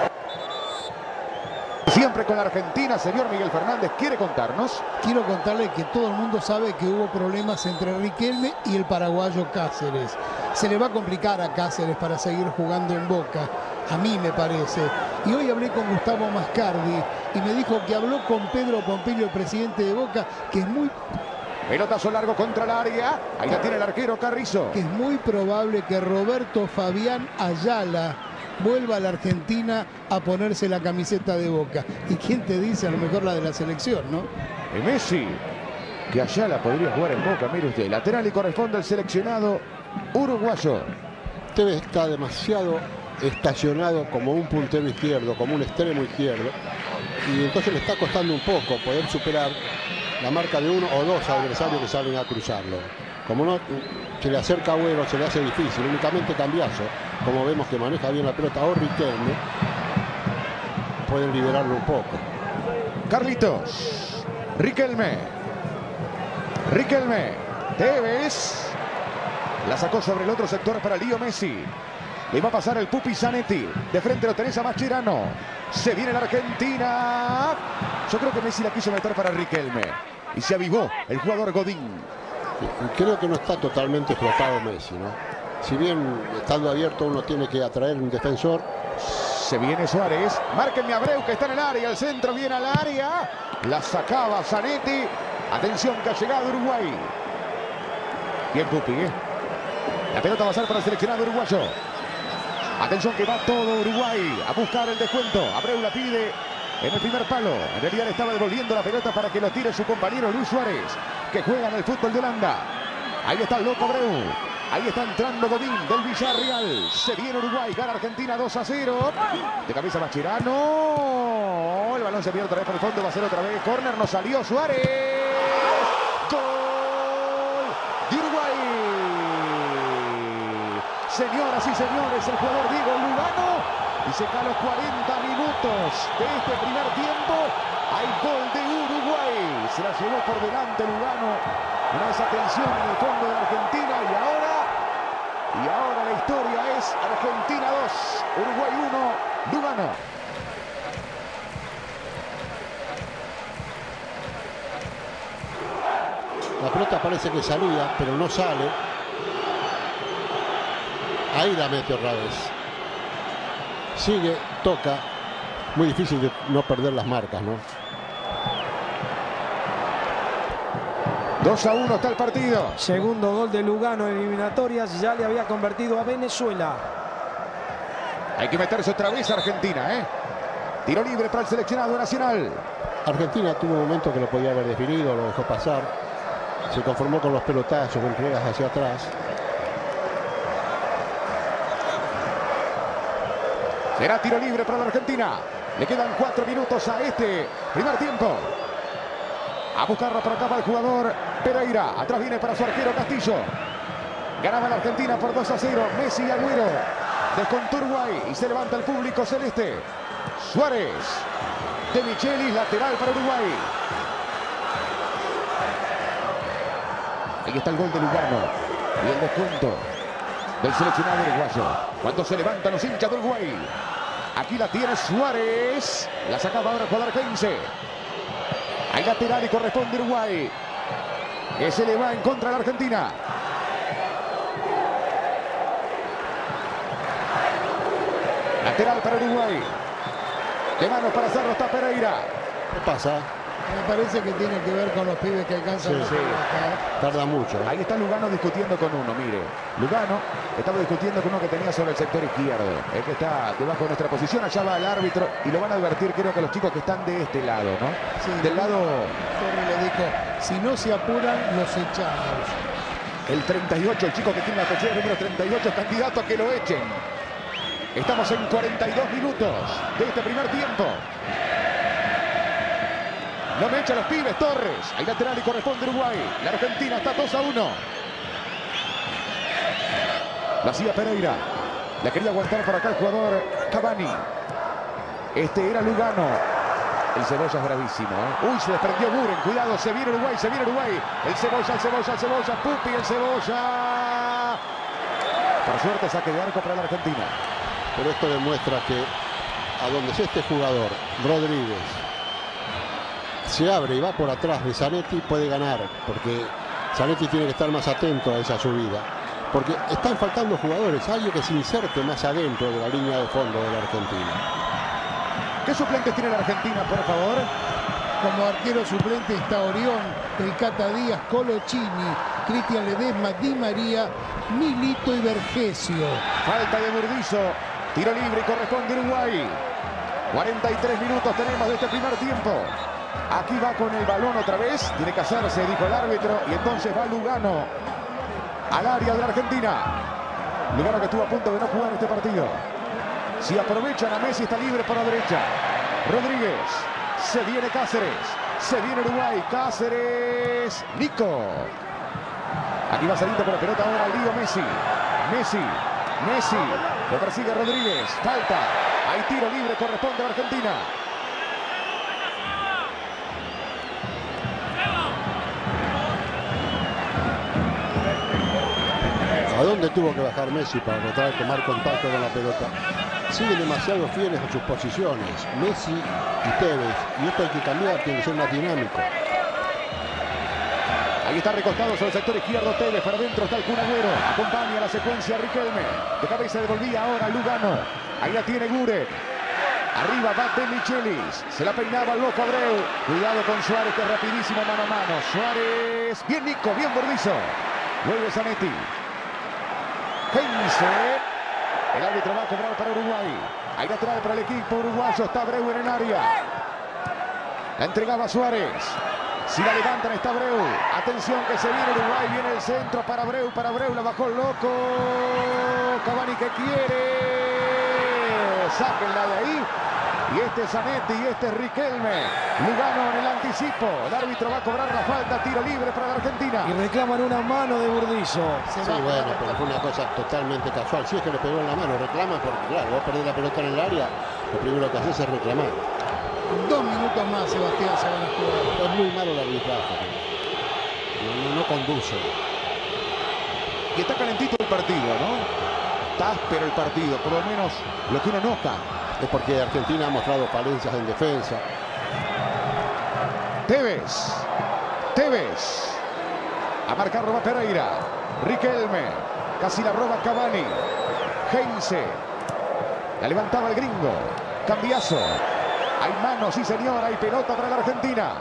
Siempre con la Argentina, señor Miguel Fernández, ¿quiere contarnos? Quiero contarle que todo el mundo sabe que hubo problemas entre Riquelme y el paraguayo Cáceres. Se le va a complicar a Cáceres para seguir jugando en Boca, a mí me parece. Y hoy hablé con Gustavo Mascardi y me dijo que habló con Pedro Pompilio, el presidente de Boca, que es muy... Pelotazo largo contra el área. Ahí la tiene el arquero Carrizo. Que es muy probable que Roberto Fabián Ayala vuelva a la Argentina a ponerse la camiseta de Boca. ¿Y quién te dice? A lo mejor la de la selección, ¿no? Messi, que Ayala podría jugar en Boca, mire usted. Lateral y corresponde al seleccionado uruguayo. Tevez está demasiado estacionado como un puntero izquierdo, como un extremo izquierdo. Y entonces le está costando un poco poder superar la marca de uno o dos adversarios que salen a cruzarlo. Como no se le acerca a Agüero, se le hace difícil. Únicamente Cambiaso, como vemos que maneja bien la pelota, o Riquelme, pueden liberarlo un poco. Carlitos. Riquelme. Tevez. La sacó sobre el otro sector para Lío Messi. Le va a pasar el Pupi Zanetti. De frente lo tenés a Mascherano. Se viene la Argentina. Yo creo que Messi la quiso meter para Riquelme. Y se avivó el jugador Godín. Creo que no está totalmente explotado Messi, ¿no? Si bien estando abierto uno tiene que atraer un defensor. Se viene Suárez. Márquenme a Abreu que está en el área. El centro viene al área. La sacaba Zanetti. Atención que ha llegado Uruguay. Bien Pupi, ¿eh? La pelota va a ser para el seleccionado uruguayo. Atención que va todo Uruguay a buscar el descuento. Abreu la pide en el primer palo. En realidad le estaba devolviendo la pelota para que lo tire su compañero Luis Suárez, que juega en el fútbol de Holanda. Ahí está el loco Abreu. Ahí está entrando Godín del Villarreal. Se viene Uruguay, gana Argentina 2-0. De cabeza Mascherano. El balón se pierde otra vez por el fondo. Va a ser otra vez córner. No salió Suárez. Gol de Uruguay. Señoras y señores, el jugador Diego Lugano. Dice que a los 40 minutos de este primer tiempo hay gol de Uruguay. Se la llevó por delante Lugano. una desatención en el fondo de la Argentina y ahora la historia es Argentina 2, Uruguay 1, Lugano. La pelota parece que salía, pero no sale. Ahí la mete otra vez. Sigue, toca. Muy difícil de no perder las marcas, ¿no? 2-1 está el partido. Segundo gol de Lugano en eliminatorias. Ya le había convertido a Venezuela. Hay que meterse otra vez a Argentina, ¿eh? Tiro libre para el seleccionado nacional. Argentina tuvo un momento que lo podía haber definido, lo dejó pasar. Se conformó con los pelotazos, entregas hacia atrás. Será tiro libre para la Argentina. Le quedan 4 minutos a este primer tiempo. A buscarla por acá para el jugador Pereira. Atrás viene para su arquero Castillo. Ganaba la Argentina por 2-0. Messi y Agüero. Descontó Uruguay y se levanta el público celeste. Suárez. De Michelis, lateral para Uruguay. Ahí está el gol de Lugano. Y el descuento del seleccionado uruguayo. Cuando se levantan los hinchas de Uruguay. Aquí la tiene Suárez. La sacaba ahora el jugador 15. Hay lateral y corresponde Uruguay. Que se le va en contra de la Argentina. Lateral para Uruguay. De manos para hacerlo está Pereira. ¿Qué pasa? Me parece que tiene que ver con los pibes que alcanzan la pelota. Tarda mucho. Ahí está Lugano discutiendo con uno, mire. Lugano estaba discutiendo con uno que tenía sobre el sector izquierdo. El que está debajo de nuestra posición. Allá va el árbitro y lo van a advertir, creo que los chicos que están de este lado, ¿no? Sí, del lado... Torre le dijo, si no se apuran, los echamos. El 38, el chico que tiene la pechera número 38, candidato a que lo echen. Estamos en 42 minutos de este primer tiempo. No me echa los pibes, Torres. Hay lateral y corresponde Uruguay. La Argentina está 2-1. La hacía Pereira. La quería aguantar por acá el jugador Cavani. Este era Lugano. El Cebolla es bravísimo, ¿eh? Uy, se desprendió Buren. Cuidado, se viene Uruguay, se viene Uruguay. El Cebolla, el Cebolla, el Cebolla. Pupi, el Cebolla. Por suerte, saque de arco para la Argentina. Pero esto demuestra que a donde sea este jugador, Rodríguez, se abre y va por atrás de Zanetti, puede ganar, porque Zanetti tiene que estar más atento a esa subida, porque están faltando jugadores, alguien que se inserte más adentro de la línea de fondo de la Argentina. ¿Qué suplentes tiene la Argentina, por favor? Como arquero suplente está Orión, el Cata Díaz, Colochini, Cristian Ledesma, Di María, Milito y Vergesio. Falta de Burdizo, tiro libre y corresponde Uruguay. 43 minutos tenemos de este primer tiempo. Aquí va con el balón otra vez. Tiene que hacerse, dijo el árbitro. Y entonces va Lugano al área de la Argentina. Lugano que estuvo a punto de no jugar este partido. Si aprovechan a Messi, está libre por la derecha. Rodríguez. Se viene Cáceres. Se viene Uruguay. Cáceres. Nico. Aquí va saliendo por la pelota ahora el lío Messi. Messi. Lo persigue Rodríguez. Falta. Hay tiro libre. Corresponde a la Argentina. ¿A dónde tuvo que bajar Messi para tratar de tomar contacto con la pelota? Siguen demasiado fieles a sus posiciones, Messi y Tevez, y esto hay que cambiar, tiene que ser más dinámico. Ahí está recostado sobre el sector izquierdo Tevez, para adentro está el Kun Agüero, acompaña la secuencia Riquelme, de cabeza devolvía ahora Lugano, ahí la tiene Guren, arriba va De Michelis, se la peinaba el loco Abreu, cuidado con Suárez que es rapidísimo mano a mano, Suárez, bien Nico, bien Burdizo, vuelve Zanetti. 15. El árbitro va a cobrar para Uruguay. Ahí lateral para el equipo uruguayo. Está Abreu en el área. La entregaba Suárez. Si la levantan está Abreu. Atención que se viene Uruguay. Viene el centro para Abreu. Para Abreu la bajó el loco. Cavani que quiere. Sáquenla de ahí. Y este es Zanetti y este es Riquelme. Lugano en el anticipo. El árbitro va a cobrar la falta. Tiro libre para la Argentina. Y reclaman una mano de Burdizo. Sí, bueno, pero fue una cosa totalmente casual. Si es que le pegó en la mano, reclama porque, claro, vos perdés la pelota en el área, lo primero que haces es reclamar. 2 minutos más, Sebastián, se van a jugar. Es muy malo el arbitraje. no conduce. Y está calentito el partido, ¿no? Está áspero el partido, por lo menos lo que uno nota. Es porque Argentina ha mostrado falencias en defensa. Tevez. A marcarlo va Pereira. Riquelme. Casi la roba Cavani. Heinze. La levantaba el gringo. Cambiazo. Hay manos, sí señor. Hay pelota para la Argentina.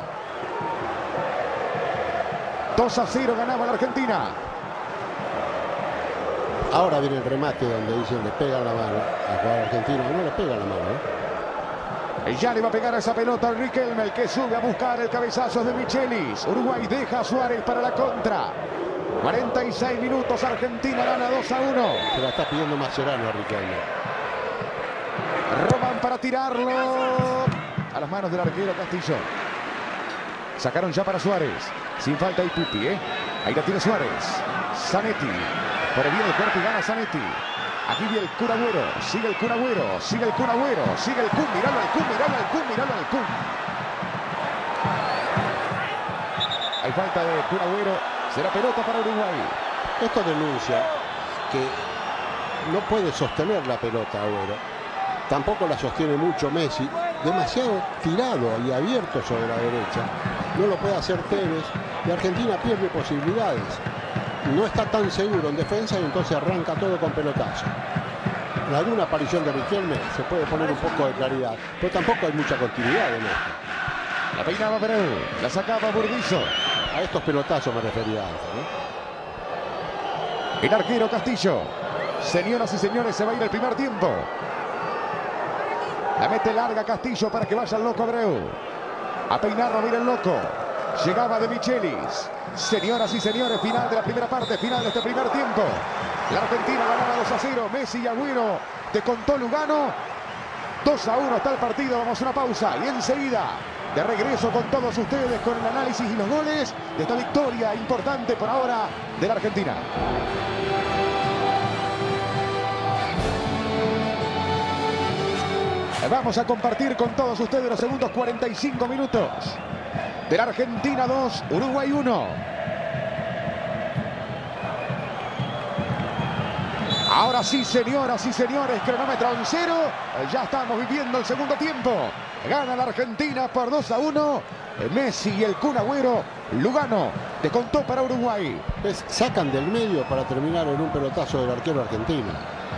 2-0 ganaba la Argentina. Ahora viene el remate donde dicen le pegan la mano al jugador argentino. No le pegan la mano, Ya le va a pegar a esa pelota al Riquelme, el que sube a buscar el cabezazo de Michelis. Uruguay deja a Suárez para la contra. 46 minutos, Argentina gana 2-1. Se la está pidiendo Mascherano a Riquelme. Roban para tirarlo a las manos del arquero Castillo. Sacaron ya para Suárez. Sin falta y Pupi, Ahí la tiene Suárez. Zanetti. Por el bien del cuerpo y gana Zanetti. Aquí viene el Kun Agüero. Sigue el Kun Agüero. Sigue el Kun Agüero. Sigue el Kun. Miralo al Kun. Miralo al Kun. Miralo al Kun. Hay falta de Kun Agüero. Será pelota para Uruguay. Esto denuncia que no puede sostener la pelota Agüero. Tampoco la sostiene mucho Messi. Demasiado tirado y abierto sobre la derecha. No lo puede hacer Tevez. Y Argentina pierde posibilidades. No está tan seguro en defensa y entonces arranca todo con pelotazo. En alguna aparición de Riquelme se puede poner un poco de claridad, pero tampoco hay mucha continuidad en esto. La peinaba Perú, la sacaba Burdizo. A estos pelotazos me refería antes, ¿no? El arquero Castillo. Señoras y señores, se va a ir el primer tiempo. La mete larga Castillo para que vaya el loco Abreu. A peinarlo, mira el loco. Llegaba de Michelis. Señoras y señores, final de la primera parte, final de este primer tiempo. La Argentina ganaba 2-0. Messi y Agüero te contó Lugano. 2-1 está el partido. Vamos a una pausa y enseguida de regreso con todos ustedes con el análisis y los goles de esta victoria importante por ahora de la Argentina. Vamos a compartir con todos ustedes los segundos 45 minutos. De la Argentina 2, Uruguay 1. Ahora sí, señoras y señores, cronómetro en 0. Ya estamos viviendo el segundo tiempo. Gana la Argentina por 2-1. Messi y el Kun Agüero. Lugano descontó para Uruguay. Sacan del medio para terminar en un pelotazo del arquero argentino.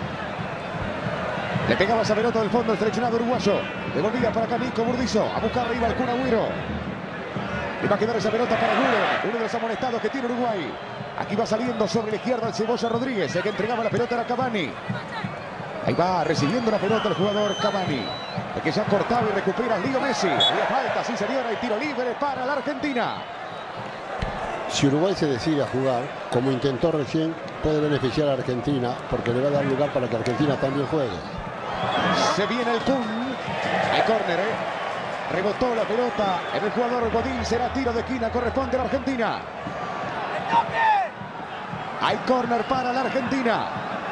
Le pegaba esa pelota del fondo el seleccionado uruguayo. Devolvía para acá Nico Burdizo. A buscar arriba el Kun Agüero. Le va a quedar esa pelota para Gulen, uno de los amonestados que tiene Uruguay. Aquí va saliendo sobre la izquierda el Cebolla Rodríguez. El que entregaba la pelota era Cavani. Ahí va recibiendo la pelota el jugador Cavani. El que ya cortaba y recupera Leo Messi. Había falta, sí señora, y tiro libre para la Argentina. Si Uruguay se decide a jugar, como intentó recién, puede beneficiar a Argentina porque le va a dar lugar para que Argentina también juegue. Se viene el Kun. Hay córner, Rebotó la pelota en el jugador Godín. Será tiro de esquina. Corresponde a la Argentina. Hay córner para la Argentina.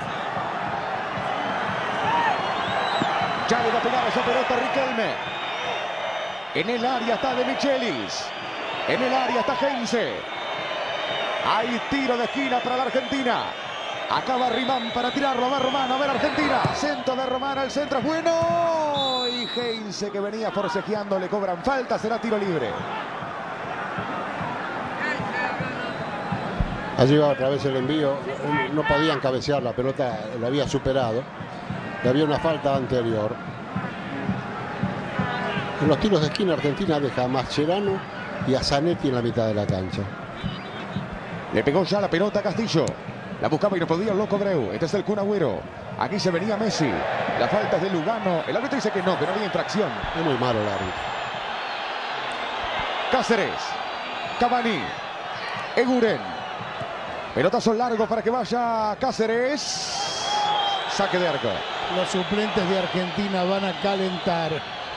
Ya le va a pegar esa pelota Riquelme. En el área está de Michelis. En el área está Heinze. Hay tiro de esquina para la Argentina. Acaba Rimán para tirarlo. Va Román. A ver Argentina. Centro de Román. El centro es bueno. Y Heinze, que venía forcejeando, le cobran falta. Será tiro libre. Ha llegado otra vez el envío. No podían cabecear. La pelota la había superado. Y había una falta anterior. En los tiros de esquina Argentina deja a Mascherano y a Zanetti en la mitad de la cancha. Le pegó ya la pelota a Castillo. La buscaba y no podía el loco Abreu. Este es el Kun Agüero. Aquí se venía Messi. La falta es de Lugano. El árbitro dice que no había infracción. Es muy malo el árbitro. Cáceres. Cavani. Eguren. Pelotazo largo para que vaya Cáceres. Saque de arco. Los suplentes de Argentina van a calentar.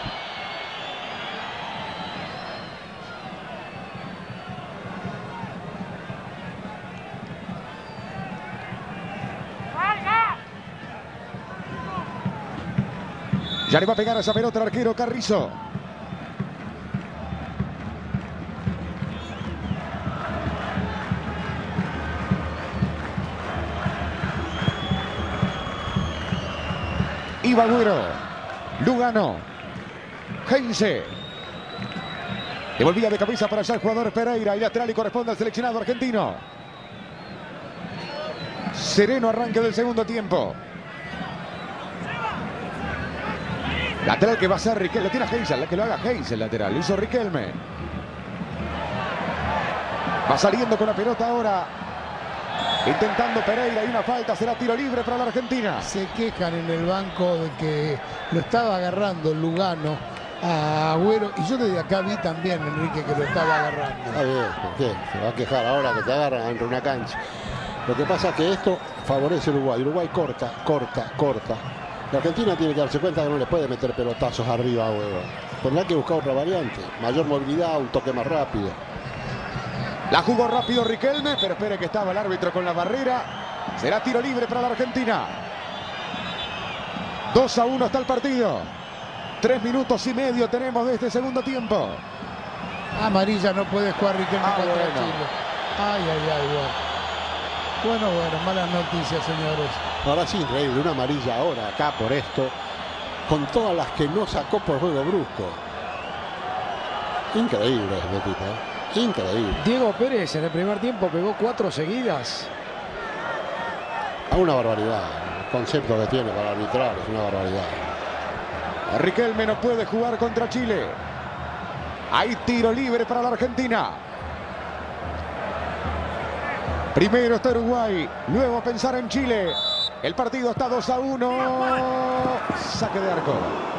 Ya le va a pegar a esa pelota el arquero Carrizo. Iba Agüero. Lugano. Heinze. Devolvía de cabeza para allá el jugador Pereira. Y lateral y corresponde al seleccionado argentino. Sereno arranque del segundo tiempo. Lateral que va a ser Riquelme. Lo tiene Heinze. Que lo haga Heinze el lateral. Lo hizo Riquelme. Va saliendo con la pelota ahora. Intentando Pereira y una falta. Será tiro libre para la Argentina. Se quejan en el banco de que lo estaba agarrando Lugano a Agüero. Y yo desde acá vi también, Enrique, que lo estaba agarrando. Está bien, ¿por qué? Se va a quejar ahora que te agarran dentro de una cancha. Lo que pasa es que esto favorece a Uruguay. Uruguay corta. La Argentina tiene que darse cuenta que no le puede meter pelotazos arriba a Agüero. Tendrá que buscar otra variante. Mayor movilidad, un toque más rápido. La jugó rápido Riquelme, pero espere que estaba el árbitro con la barrera. Será tiro libre para la Argentina. 2-1 está el partido. 3 minutos y medio tenemos de este segundo tiempo. Amarilla no puede jugar Riquelme contra bueno. Chile. Bueno, malas noticias, señores. Ahora sí, increíble, una amarilla ahora acá por esto, con todas las que no sacó por juego brusco. Increíble este tipo, ¿eh? Increíble. Diego Pérez en el primer tiempo pegó 4 seguidas. A una barbaridad. El concepto que tiene para arbitrar es una barbaridad. Riquelme no puede jugar contra Chile. Hay tiro libre para la Argentina. Primero está Uruguay, luego pensar en Chile. El partido está 2-1. Saque de arco.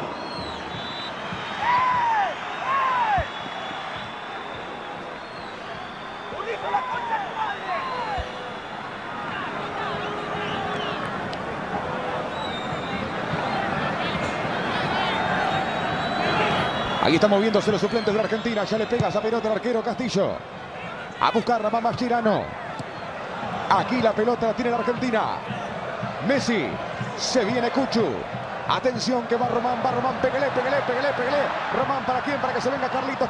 Ahí está moviéndose los suplentes de la Argentina. Ya le pega esa pelota al arquero Castillo. A buscar a Mascherano. Aquí la pelota la tiene la Argentina. Messi. Se viene Cuchu. Atención que va Román, pégale. Román, ¿para quién? Para que se venga Carlitos.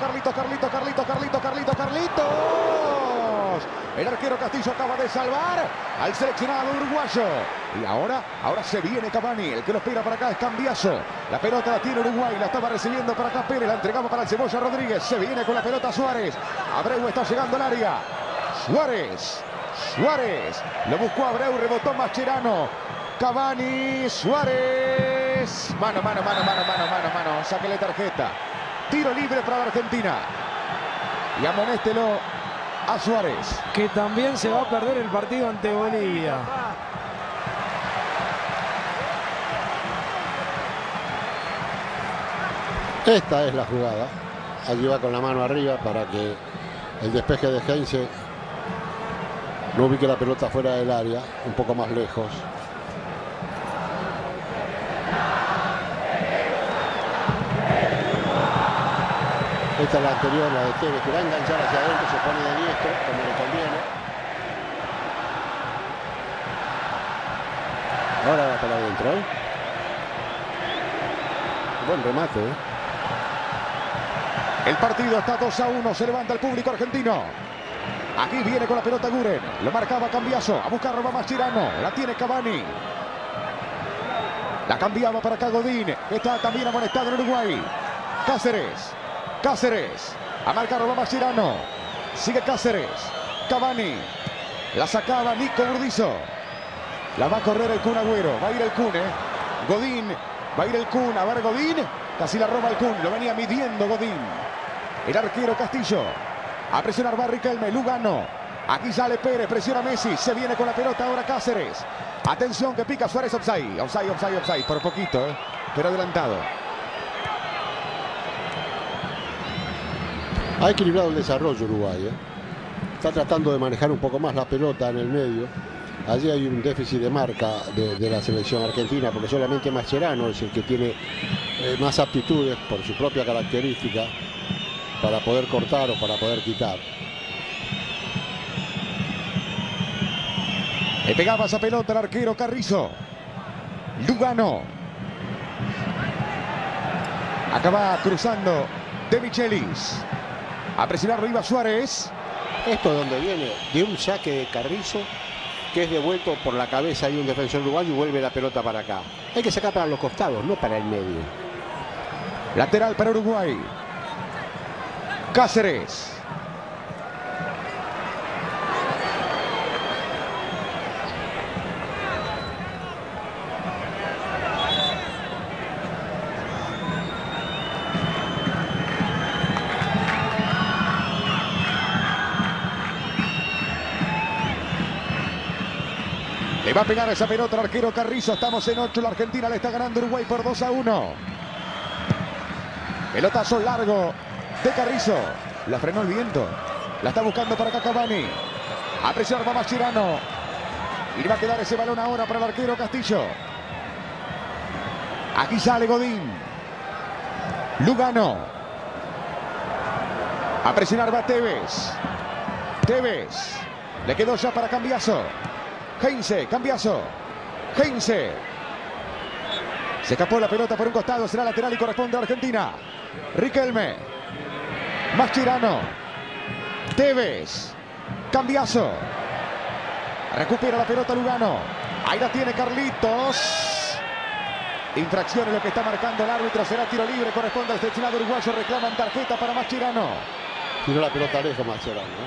El arquero Castillo acaba de salvar al seleccionado uruguayo. Y ahora se viene Cavani. El que lo espera para acá es Cambiaso. La pelota la tiene Uruguay. La estaba recibiendo para acá Pérez. La entregamos para el Cebolla Rodríguez. Se viene con la pelota Suárez. Abreu está llegando al área. Suárez. Lo buscó Abreu. Rebotó Mascherano. Cavani. Suárez. Mano. Sáquele tarjeta. Tiro libre para la Argentina. Y amonéstelo a Suárez. Que también se va a perder el partido ante Bolivia. Esta es la jugada. Allí va con la mano arriba para que el despeje de Heinze no ubique la pelota fuera del área, un poco más lejos. Esta es la anterior, la de Tevez, que va a enganchar hacia adentro, se pone de diestro, como le conviene. Ahora va para adentro, ¿eh? Buen remate, ¿eh? El partido está 2-1, se levanta el público argentino. Aquí viene con la pelota Guren, lo marcaba Cambiaso, a buscar Román Mascherano, la tiene Cavani. La cambiaba para acá Godín, que está también amonestado en Uruguay. Cáceres, a marcar Román Mascherano, sigue Cáceres, Cavani, la sacaba Nico Burdizo. La va a correr el Kun Agüero, va a ir el Kun, Godín, va a ir el Kun, a ver Godín, casi la roba el Kun, lo venía midiendo Godín. El arquero Castillo. A presionar va Riquelme, Lugano. Aquí sale Pérez, presiona Messi. Se viene con la pelota ahora Cáceres. Atención que pica Suárez, offside. Por poquito, pero adelantado. Ha equilibrado el desarrollo Uruguay, Está tratando de manejar un poco más la pelota en el medio. Allí hay un déficit de marca de la selección argentina, porque solamente Mascherano es el que tiene más aptitudes por su propia característica para poder cortar o para poder quitar. Le pegaba esa pelota al arquero Carrizo. Lugano. Acaba cruzando De Michelis. A presionarlo iba Suárez. Esto es donde viene de un saque de Carrizo que es devuelto por la cabeza de un defensor uruguayo y vuelve la pelota para acá. Hay que sacar para los costados, no para el medio. Lateral para Uruguay. Cáceres. Le va a pegar esa pelota al arquero Carrizo. Estamos en 8. La Argentina le está ganando Uruguay por 2-1. Pelotazo largo de Carrizo. La frenó el viento. La está buscando para acá Cavani. A presionar va Mascherano. Y le va a quedar ese balón ahora para el arquero Castillo. Aquí sale Godín. Lugano. A presionar va Tevez. Tevez. Le quedó ya para Cambiaso. Heinze, Cambiaso. Heinze. Se escapó la pelota por un costado. Será lateral y corresponde a Argentina. Riquelme. Mascherano. Tevez. Cambiaso. Recupera la pelota Lugano. Ahí la tiene Carlitos. Infracción es lo que está marcando el árbitro. Será tiro libre. Corresponde al seleccionado uruguayo. Reclaman tarjeta para Mascherano. Tiró la pelota lejos Mascherano.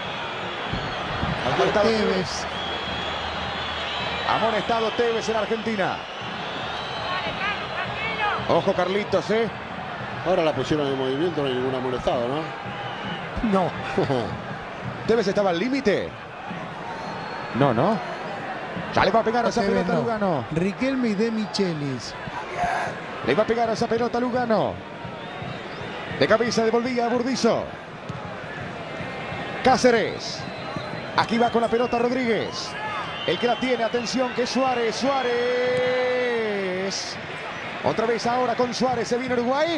Tevez. Amonestado Tevez en Argentina. Ojo Carlitos, Ahora la pusieron en movimiento, no hay ningún amonestado, ¿no? No. Tevez estaba al límite. No, no. Ya le va a pegar a esa Tevez pelota no. Lugano. Riquelme y De Michelis. Le va a pegar a esa pelota Lugano. De cabeza devolvía a Burdizo. Cáceres. Aquí va con la pelota Rodríguez. El que la tiene, atención, que es Suárez. Suárez. Otra vez ahora con Suárez. Se viene Uruguay.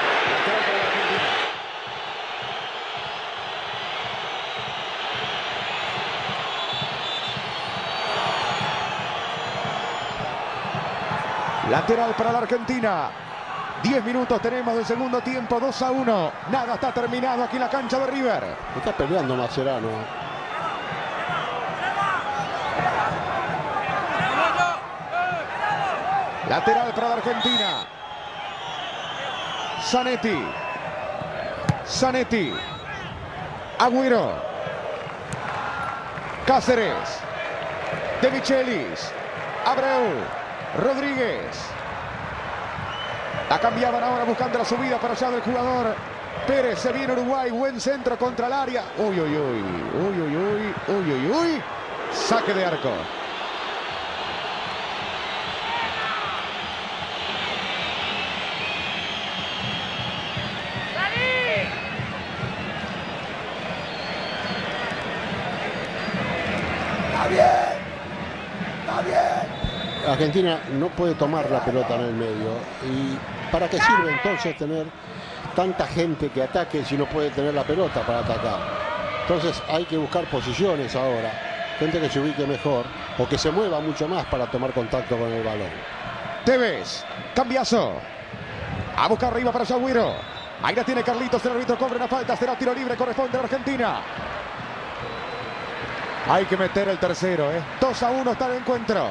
Lateral para la Argentina. 10 minutos tenemos del segundo tiempo. 2-1. Nada está terminado aquí en la cancha de River. Está peleando Mascherano. Lateral para la Argentina. Zanetti. Zanetti. Agüero. Cáceres. De Michelis. Abreu. Rodríguez. La cambiaban ahora buscando la subida para allá del jugador Pérez. Se viene Uruguay. Buen centro contra el área. Uy, uy, uy. Uy, uy, uy. Uy, uy, uy. Saque de arco. Argentina no puede tomar la pelota en el medio. ¿Y para qué sirve entonces tener tanta gente que ataque si no puede tener la pelota para atacar? Entonces hay que buscar posiciones ahora. Gente que se ubique mejor o que se mueva mucho más para tomar contacto con el balón. Tevez. Cambiaso. A buscar arriba para Agüero. Ahí la tiene Carlitos. El árbitro cobra una falta. Será tiro libre. Corresponde a la Argentina. Hay que meter el tercero. 2-1 está el encuentro.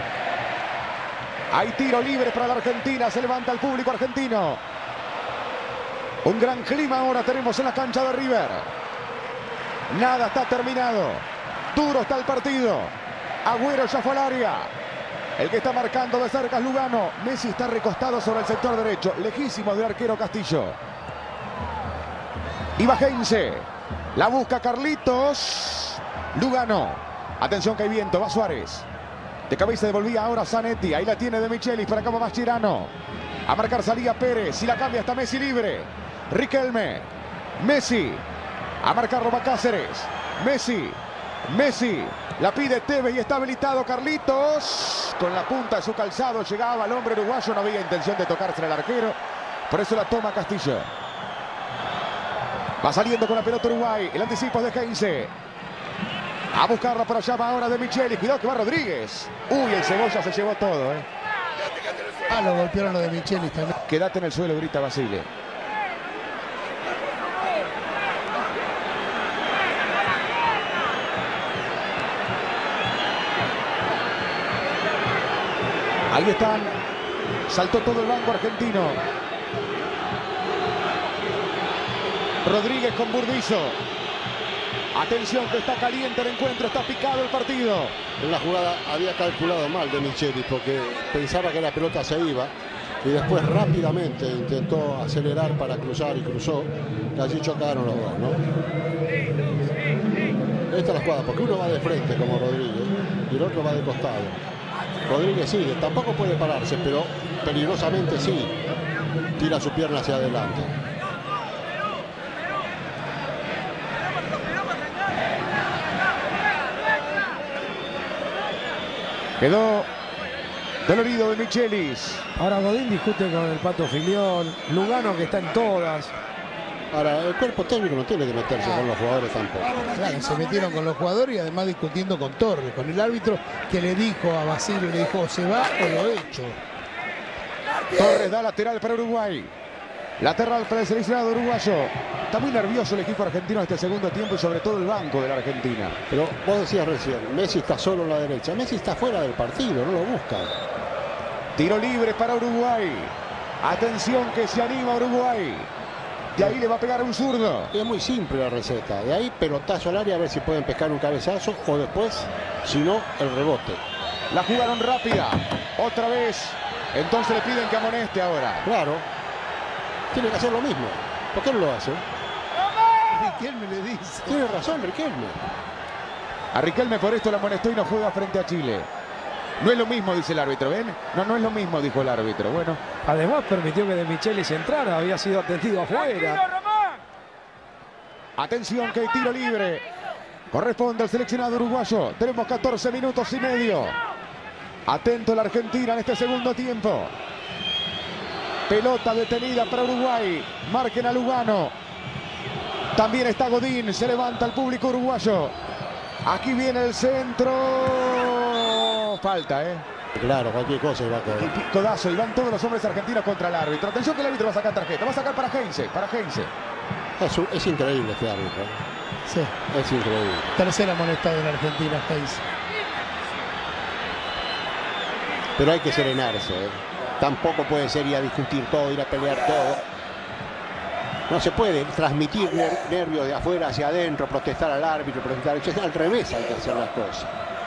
Hay tiro libre para la Argentina. Se levanta el público argentino. Un gran clima ahora tenemos en la cancha de River. Nada está terminado. Duro está el partido. Agüero ya fue al área. El que está marcando de cerca es Lugano. Messi está recostado sobre el sector derecho. Lejísimo del arquero Castillo. Iba Heinze. La busca Carlitos. Lugano. Atención que hay viento. Va Suárez. De cabeza devolvía ahora Zanetti. Ahí la tiene De Michelis. Para acá va Mascherano. A marcar salía Pérez. Si la cambia está Messi libre. Riquelme. Messi. A marcarlo va Cáceres. Messi. Messi. La pide Tevez y está habilitado Carlitos. Con la punta de su calzado llegaba el hombre uruguayo. No había intención de tocarse al arquero. Por eso la toma Castillo. Va saliendo con la pelota Uruguay. El anticipo es de Heinze. A buscarla por allá va ahora De Michelis. Cuidado que va Rodríguez. Uy, el Cebolla se llevó todo. Lo golpearon lo de Michelis también. Quédate en el suelo, grita Basile. Ahí están. Saltó todo el banco argentino. Rodríguez con Burdizo. Atención que está caliente el encuentro, está picado el partido. En la jugada había calculado mal de Michelis porque pensaba que la pelota se iba y después rápidamente intentó acelerar para cruzar y cruzó. Y allí chocaron los dos, ¿no? Esta es la jugada porque uno va de frente como Rodríguez y el otro va de costado. Rodríguez sigue, tampoco puede pararse, pero peligrosamente sí tira su pierna hacia adelante. Quedó dolorido de Michelis. Ahora Godín discute con el Pato Filión. Lugano que está en todas. Ahora, el cuerpo técnico no tiene que meterse con los jugadores tampoco. Claro, se metieron con los jugadores y además discutiendo con Torres, con el árbitro que le dijo a Basilio, le dijo, se va o lo echo. Torres da lateral para Uruguay. Lateral para el seleccionado uruguayo. Está muy nervioso el equipo argentino en este segundo tiempo y sobre todo el banco de la Argentina. Pero vos decías recién, Messi está solo en la derecha. Messi está fuera del partido, no lo busca. Tiro libre para Uruguay. Atención que se anima Uruguay. De ahí le va a pegar un zurdo. Es muy simple la receta. De ahí pelotazo al área a ver si pueden pescar un cabezazo o después, si no, el rebote. La jugaron rápida. Otra vez. Entonces le piden que amoneste ahora. Claro. Tiene que hacer lo mismo. ¿Por qué no lo hace? Riquelme le dice. Tiene razón Riquelme. A Riquelme por esto la amonestó y no juega frente a Chile. No es lo mismo, dice el árbitro, ¿ven? No es lo mismo, dijo el árbitro. Bueno. Además permitió que De Michelis entrara, había sido atendido afuera. Atención que hay tiro libre. Corresponde al seleccionado uruguayo. Tenemos 14 minutos y medio. Atento la Argentina en este segundo tiempo. Pelota detenida para Uruguay. Marquen a Lugano. También está Godín. Se levanta el público uruguayo. Aquí viene el centro. Falta, ¿eh? Claro, cualquier cosa iba a correr. Codazo. Y van todos los hombres argentinos contra el árbitro. Atención que el árbitro va a sacar tarjeta. Va a sacar para Heinze. Es increíble este árbitro. Sí. Es increíble. Tercera amonestado en Argentina, Heinze. Pero hay que serenarse, ¿eh? Tampoco puede ser ir a discutir todo, ir a pelear todo. No se puede transmitir nervios de afuera hacia adentro, protestar al árbitro, protestar. Al revés hay que hacer las cosas.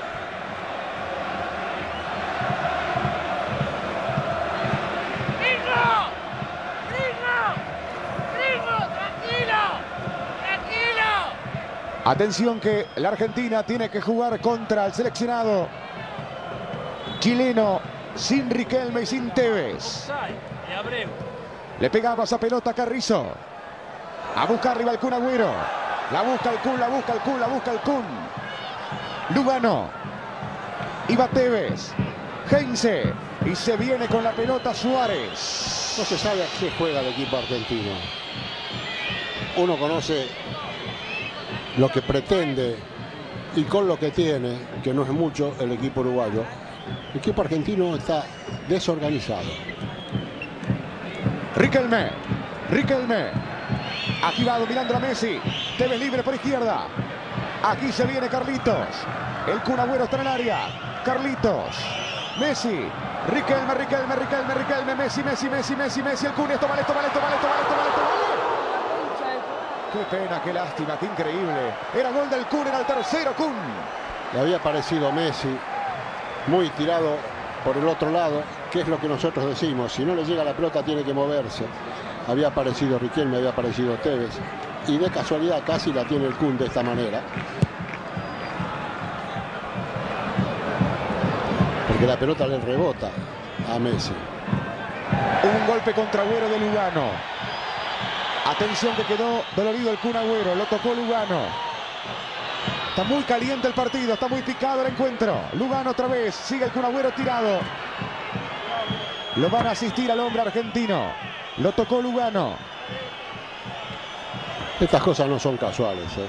Atención que la Argentina tiene que jugar contra el seleccionado chileno sin Riquelme y sin Tevez. Le pegaba esa pelota a Carrizo. A buscar arriba el Kun Agüero. La busca el Kun, la busca el Kun, la busca el Kun. Lugano. Iba Tevez. Heinze. Y se viene con la pelota Suárez. No se sabe a qué juega el equipo argentino. Uno conoce lo que pretende y con lo que tiene, que no es mucho, el equipo uruguayo. El equipo argentino está desorganizado. Riquelme. Aquí va dominando a Messi. Tevez libre por izquierda. Aquí se viene Carlitos. El Kun Agüero está en el área. Carlitos. Messi. Riquelme. Messi. El Kun. Esto vale. Qué pena, qué lástima, qué increíble. Era gol del Kun, era el tercero Kun. Le había parecido Messi muy tirado por el otro lado, que es lo que nosotros decimos. Si no le llega la pelota tiene que moverse. Había aparecido Riquelme, había aparecido Tevez. Y de casualidad casi la tiene el Kun de esta manera. Porque la pelota le rebota a Messi. Un golpe contra Agüero de Lugano. Atención que quedó dolorido el Kun Agüero. Lo tocó Lugano. Está muy caliente el partido. Está muy picado el encuentro. Lugano otra vez. Sigue el Kun Agüero tirado. Lo van a asistir al hombre argentino. Lo tocó Lugano. Estas cosas no son casuales, ¿eh?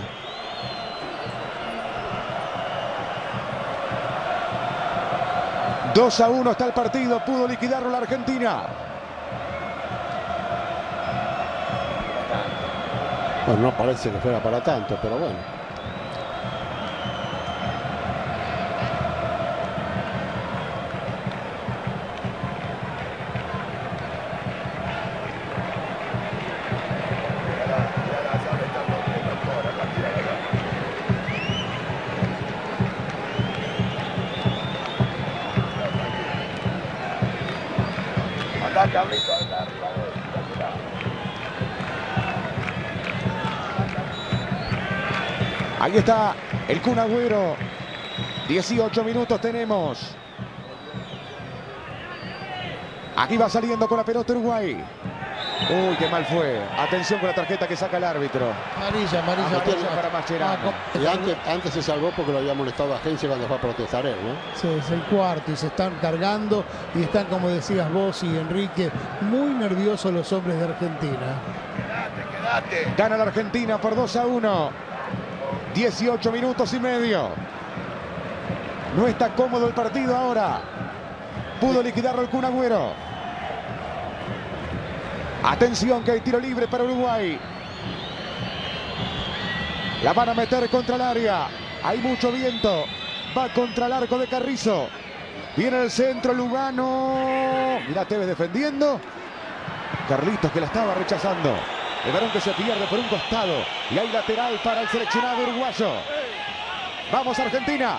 ...2-1 está el partido. Pudo liquidarlo la Argentina. Bueno, no parece que fuera para tanto, pero bueno. Carlito, anda arriba de él. Ahí está el Kun Agüero. 18 minutos tenemos. Aquí va saliendo con la pelota Uruguay. Uy, qué mal fue. Atención con la tarjeta que saca el árbitro. Amarilla Amarilla para Mascherano. Y antes se salvó porque lo había molestado a Agencia cuando fue a protestar él, ¿no? Sí, es el cuarto y se están cargando y están, como decías vos y Enrique, muy nerviosos los hombres de Argentina. Quédate. Gana la Argentina por 2-1. 18 minutos y medio. No está cómodo el partido ahora. Pudo liquidarlo el Kun Agüero. Atención que hay tiro libre para Uruguay. La van a meter contra el área. Hay mucho viento. Va contra el arco de Carrizo. Viene el centro Lugano. Mirá Tevez defendiendo. Carlitos que la estaba rechazando. El varón que se pierde por un costado. Y hay lateral para el seleccionado uruguayo. Vamos Argentina.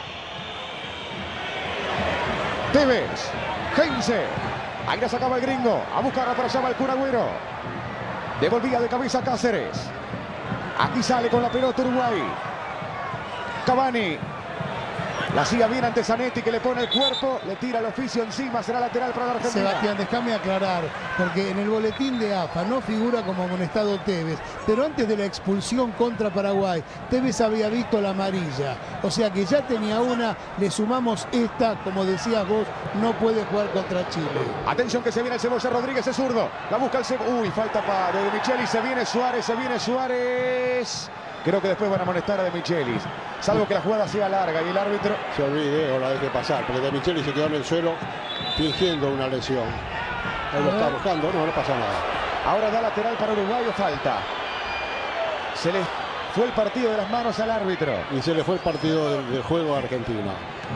Tevez. Heinze. Ahí la sacaba el gringo. A buscarla para allá va el Kun Agüero. Devolvía de cabeza Cáceres. Aquí sale con la pelota Uruguay. Cavani. La hacía bien ante Zanetti que le pone el cuerpo. Le tira el oficio encima. Será lateral para la Argentina. Sebastián, déjame aclarar, porque en el boletín de AFA no figura como amonestado Tevez, pero antes de la expulsión contra Paraguay, Tevez había visto la amarilla. O sea que ya tenía una, le sumamos esta, como decías vos, no puede jugar contra Chile. Atención que se viene el Cebolla Rodríguez, es zurdo. La busca el Cebolla. Uy, falta para De Michelis. Se viene Suárez, se viene Suárez. Creo que después van a amonestar a De Michelis. Salvo que la jugada sea larga y el árbitro se olvide o la deje pasar, porque De Michelis se quedó en el suelo fingiendo una lesión. Ahí lo está buscando, no pasa nada. Ahora da lateral para Uruguay o falta. Se le fue el partido de las manos al árbitro. Y se le fue el partido del juego a Argentina.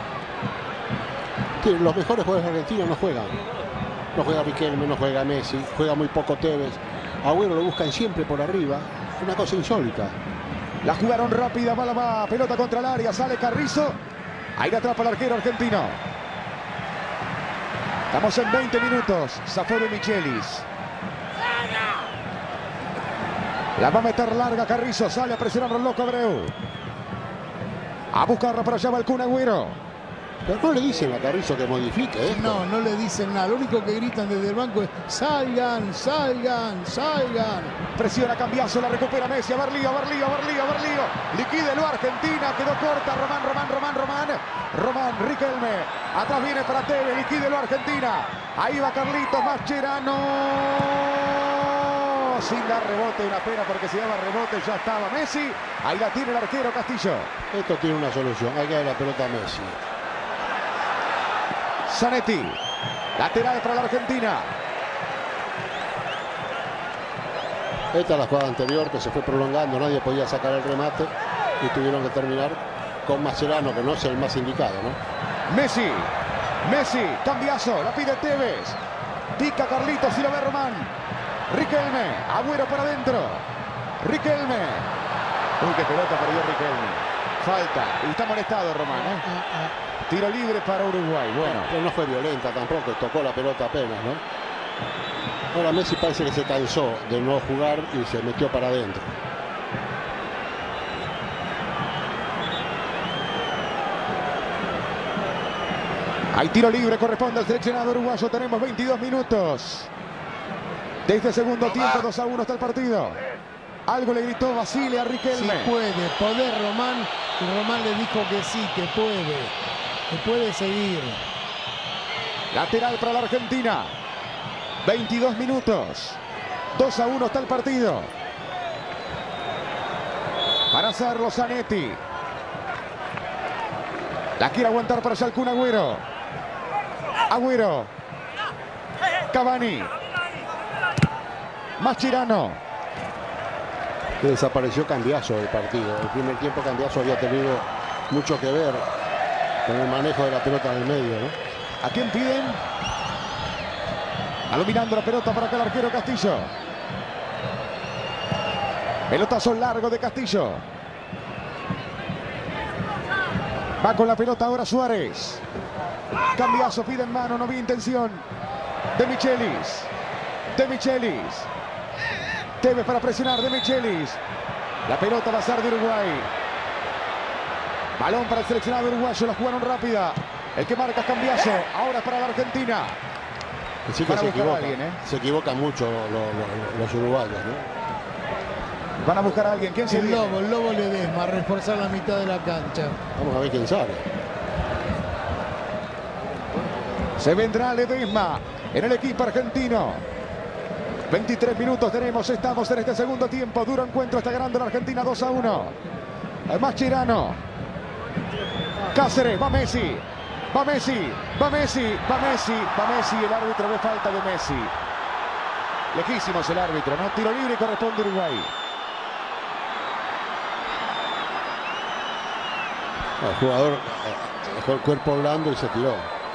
Sí, los mejores jugadores argentinos no juegan. No juega Riquelme, no juega Messi, juega muy poco Tevez. Agüero lo buscan siempre por arriba. Es una cosa insólita. La jugaron rápida, va, pelota contra el área, sale Carrizo. Ahí la atrapa el arquero argentino. Estamos en 20 minutos. Zafó De Michelis. La va a meter larga Carrizo, sale a presionar al loco Abreu. A buscarla para allá va el Kun Agüero. Pero no le dicen a Carrizo que modifique esto. No, no le dicen nada. Lo único que gritan desde el banco es salgan, salgan, salgan. Presiona Cambiaso, la recupera Messi. A ver lío. Liquídelo Argentina, quedó corta. Román, Riquelme. Atrás viene para Tevez, liquídelo Argentina. Ahí va Carlitos, Mascherano. Sin dar rebote, una pena porque si daba rebote ya estaba Messi. Ahí la tiene el arquero Castillo. Esto tiene una solución, hay que dar la pelota a Messi. Zanetti, lateral para la Argentina. Esta es la jugada anterior que se fue prolongando, nadie podía sacar el remate y tuvieron que terminar con Mascherano, que no es el más indicado, ¿no? Messi, Cambiaso, la pide Tevez. Pica Carlitos y lo ve Román. Riquelme, Agüero para adentro. Riquelme. Uy, qué pelota perdió Riquelme. Falta, y está molestado Román, ¿eh? Tiro libre para Uruguay. Bueno, pero no fue violenta tampoco, tocó la pelota apenas, ¿no? Ahora Messi parece que se cansó de no jugar y se metió para adentro. hay tiro libre, corresponde al seleccionado uruguayo. Tenemos 22 minutos de este segundo tiempo. 2-1 está el partido. Algo le gritó Basile a Riquelme. Sí poder Román. Y Román le dijo que sí, que puede seguir. Lateral para la Argentina. 22 minutos. 2-1 está el partido. Para hacerlo Zanetti. La quiere aguantar para allá el Kun Agüero. Cavani. Mascherano. Que desapareció Cambiaso del partido. El primer tiempo Cambiaso había tenido mucho que ver con el manejo de la pelota en el medio, ¿no? ¿A quién piden? Aluminando la pelota para acá el arquero Castillo. Pelotazo largo de Castillo. Va con la pelota ahora Suárez. Cambiaso pide en mano, no vi intención. De Michelis. De Michelis. Tevez para presionar, De Michelis. La pelota va a ser de Uruguay. Balón para el seleccionado uruguayo, la jugaron rápida. El que marca es Cambiaso, ahora es para la Argentina. Sí que Van a se buscar a equivoca, alguien, ¿eh? se equivocan mucho los uruguayos, ¿no? Van a buscar a alguien. ¿Quién se El viene? Lobo Ledesma, a reforzar la mitad de la cancha. Vamos a ver quién sale. Se vendrá Ledesma en el equipo argentino. 23 minutos tenemos, estamos en este segundo tiempo. Duro encuentro, está ganando la Argentina 2-1. Mascherano. Cáceres, va Messi. Va Messi, va Messi, va Messi, va Messi. El árbitro ve falta de Messi. Lejísimos el árbitro, ¿no? Tiro libre y corresponde a Uruguay. El jugador dejó el cuerpo blando y se tiró.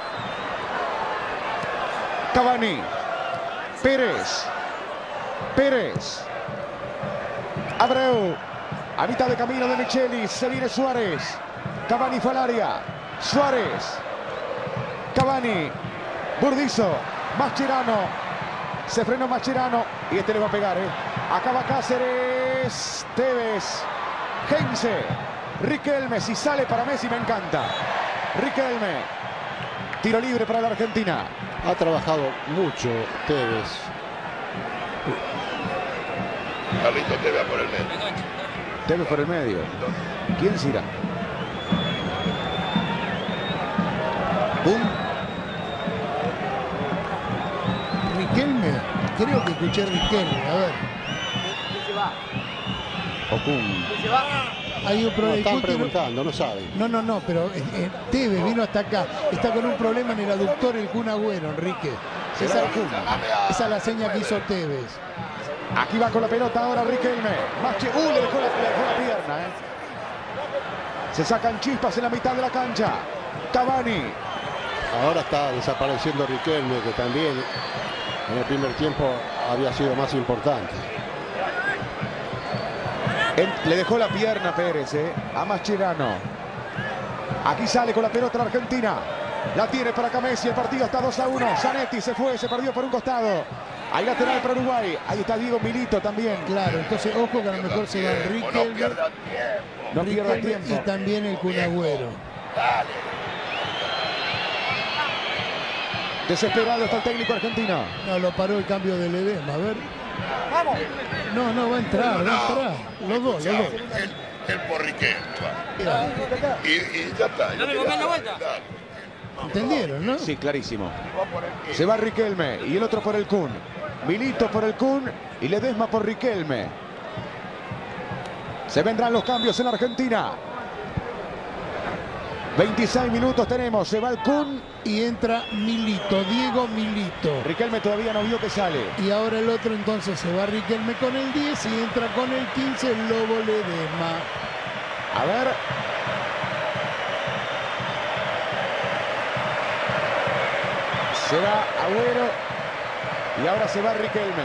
Cavani. Pérez. Pérez. Abreu. A mitad de camino de Michelis. Se viene Suárez. Cavani fue al área. Suárez. Cavani. Burdizo. Mascherano. Se frenó Mascherano. Y este le va a pegar, ¿eh? Acaba Cáceres. Tevez. Heinze. Riquelme. Si sale para Messi me encanta. Riquelme. Tiro libre para la Argentina. Ha trabajado mucho Tevez. Carlito Tevez por el medio. Tevez por el medio. ¿Quién se irá? ¡Pum! Riquelme. Creo que escuché Riquelme. A ver. Ocun. Hay un No, problema. están preguntando, no saben. No, pero Tevez vino hasta acá. Está con un problema en el aductor el Kun Agüero, Enrique. Esa es la seña que hizo Tevez. Aquí va con la pelota ahora Riquelme. Le dejó la pierna, ¿eh? Se sacan chispas en la mitad de la cancha. Cavani. Ahora está desapareciendo Riquelme, que también en el primer tiempo había sido más importante. Le dejó la pierna Pérez, a Mascherano. Aquí sale con la pelota la Argentina. La tiene para acá Messi. El partido está 2-1. Zanetti se fue, se perdió por un costado. Hay lateral para Uruguay. Ahí está Diego Milito también. Claro, entonces ojo que a lo mejor se va Riquelme. No pierda Riquelme tiempo. y también el Kun Agüero. Desesperado está el técnico argentino. No, lo paró el cambio de Ledesma. A ver. No, va a entrar, va a entrar. Los dos. El porriqué. Y ya está. ¿Entendieron, no? Sí, clarísimo. Se va Riquelme y el otro por el Kun. Milito por el Kun y Ledesma por Riquelme. Se vendrán los cambios en Argentina. 26 minutos tenemos. Se va el Kun. Y entra Milito, Diego Milito. Riquelme todavía no vio que sale. Y ahora el otro entonces se va Riquelme con el 10 y entra con el 15 el Lobo Ledesma. A ver. Se va Agüero y ahora se va Riquelme.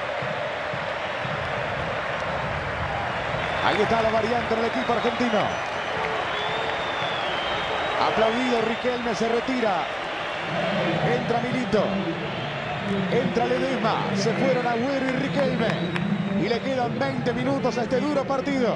Ahí está la variante en el equipo argentino. Aplaudido Riquelme, se retira. Entra Milito. Entra Ledesma. Se fueron Agüero y Riquelme. Y le quedan 20 minutos a este duro partido.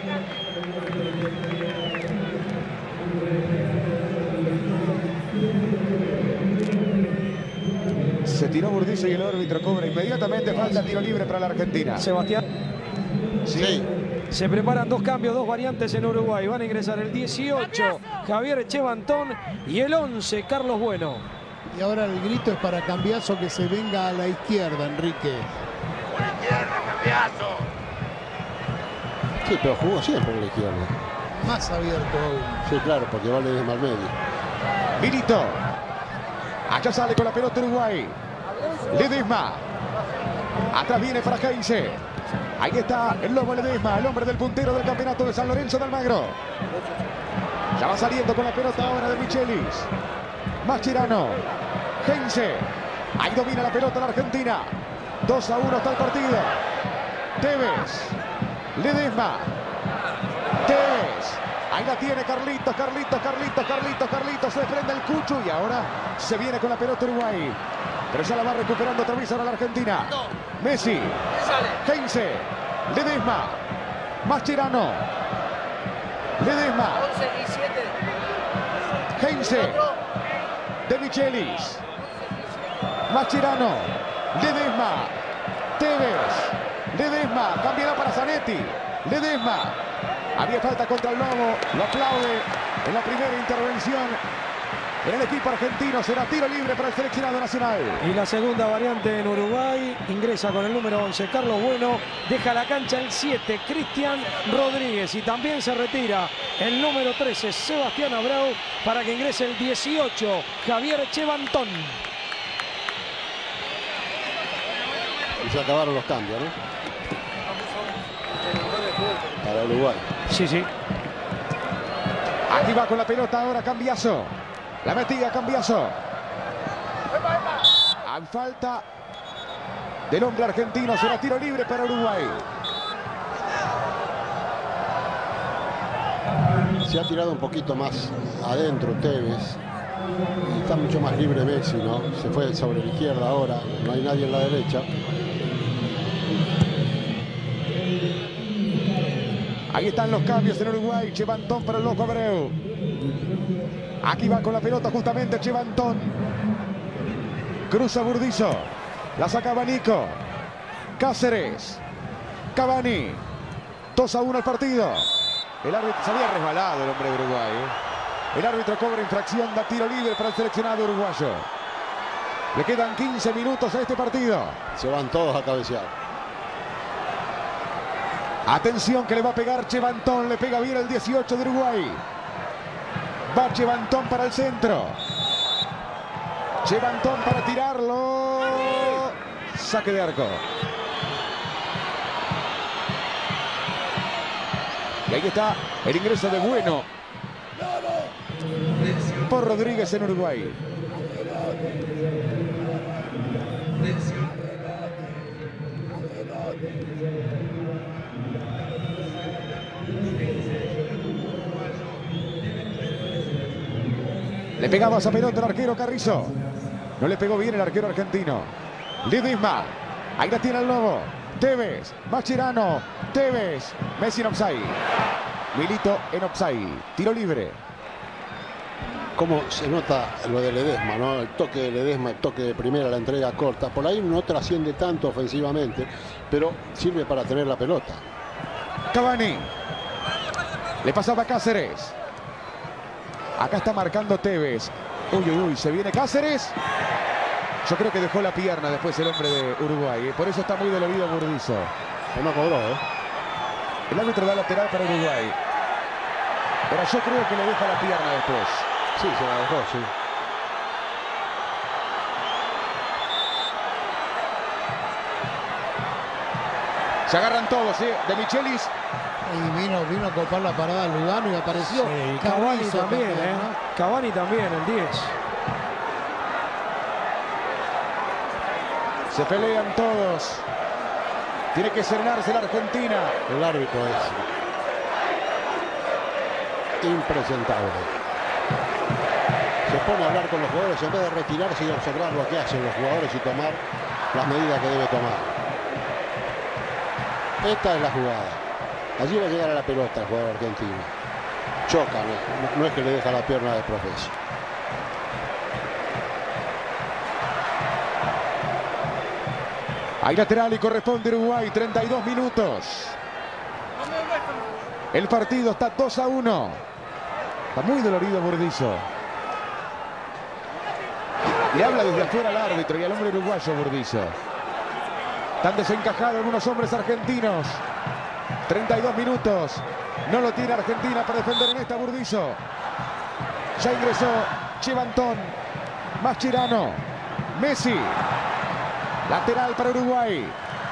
Se tiró Burdizo y el árbitro cobra inmediatamente falta, tiro libre para la Argentina. Sebastián. Sí. Se preparan dos cambios, dos variantes en Uruguay. Van a ingresar el 18, Javier Chevantón, y el 11, Carlos Bueno. Y ahora el grito es para Cambiaso que se venga a la izquierda, Enrique. Por la izquierda, Cambiaso. Sí, pero jugó siempre por la izquierda. Más abierto aún. Sí, claro, porque vale desde mal medio. Milito. Allá sale con la pelota Uruguay. Ledesma. Atrás viene para Heinze. Ahí está el Lobo Ledesma, el hombre del puntero del campeonato de San Lorenzo de Almagro. Ya va saliendo con la pelota ahora de Michelis. Mascherano. Heinze. Ahí domina la pelota la Argentina. 2-1 está el partido. Tevez. Ledesma. Tevez. Ahí la tiene Carlitos. Se desprende el Cucho y ahora se viene con la pelota Uruguay. Pero ya la va recuperando otra vez ahora la Argentina. Messi. Heinze. Ledesma. Mascherano. Ledesma. 11 y 7. Heinze. De Michelis. Mascherano. Ledesma. Tevez. Ledesma. Cambiará para Zanetti. Ledesma. Había falta contra el Lobo. Lo aplaude en la primera intervención en el equipo argentino. Será tiro libre para el seleccionado nacional. Y la segunda variante en Uruguay. Ingresa con el número 11 Carlos Bueno. Deja la cancha el 7 Cristian Rodríguez. Y también se retira el número 13 Sebastián Abreu para que ingrese el 18 Javier Chevantón. Y se acabaron los cambios, ¿no? Para Uruguay. Sí. Aquí va con la pelota ahora Cambiaso. La metida Cambiaso. Hay falta del hombre argentino. Será tiro libre para Uruguay. Se ha tirado un poquito más adentro Tevez. Y está mucho más libre Messi, ¿no? Se fue sobre la izquierda ahora. No hay nadie en la derecha. Ahí están los cambios en Uruguay. Chevantón para el loco Abreu. Aquí va con la pelota justamente Chevantón. Cruza Burdizo. La saca Abanico. Cáceres. Cavani. 2-1 el partido. El árbitro se había resbalado el hombre de Uruguay. El árbitro cobra infracción, da tiro libre para el seleccionado uruguayo. Le quedan 15 minutos a este partido. Se van todos a cabecear. Atención que le va a pegar Chevantón. Le pega bien el 18 de Uruguay. Va Chevantón para el centro. Chevantón para tirarlo. Saque de arco. Y ahí está el ingreso de Bueno por Rodríguez en Uruguay. Le pegaba esa pelota el arquero Carrizo. No le pegó bien el arquero argentino. Ledesma. Ahí la tiene el Lobo. Tevez. Mascherano. Tevez. Messi en offside. Milito en offside. Tiro libre. Cómo se nota lo de Ledesma, ¿no? El toque de Ledesma, el toque de primera, la entrega corta. Por ahí no trasciende tanto ofensivamente, pero sirve para tener la pelota. Cavani. Le pasaba a Cáceres. Acá está marcando Tevez. Uy, se viene Cáceres. Yo creo que dejó la pierna después el hombre de Uruguay. Por eso está muy dolorido Burdizo. No cobró, ¿eh? El árbitro da lateral para Uruguay. Pero yo creo que le deja la pierna después. Sí, se la dejó, sí. Se agarran todos, ¿eh? De Michelis. Y vino a copar la parada de Lugano y apareció Sí, Cavani también, ¿no? Cavani también, el 10. Se pelean todos. Tiene que serenarse la Argentina. El árbitro es impresentable. Se pone a hablar con los jugadores en vez de retirarse y observar lo que hacen los jugadores y tomar las medidas que debe tomar. Esta es la jugada. Allí va a llegar a la pelota el jugador argentino. Choca, no es que le deja la pierna de profesio. Hay lateral y corresponde Uruguay. 32 minutos. El partido está 2-1. Está muy dolorido Burdizo. Le habla desde afuera al árbitro y al hombre uruguayo Burdizo. Están desencajados algunos hombres argentinos. 32 minutos. No lo tiene Argentina para defender en esta Burdizo. Ya ingresó Chevantón. Mascherano. Messi. Lateral para Uruguay.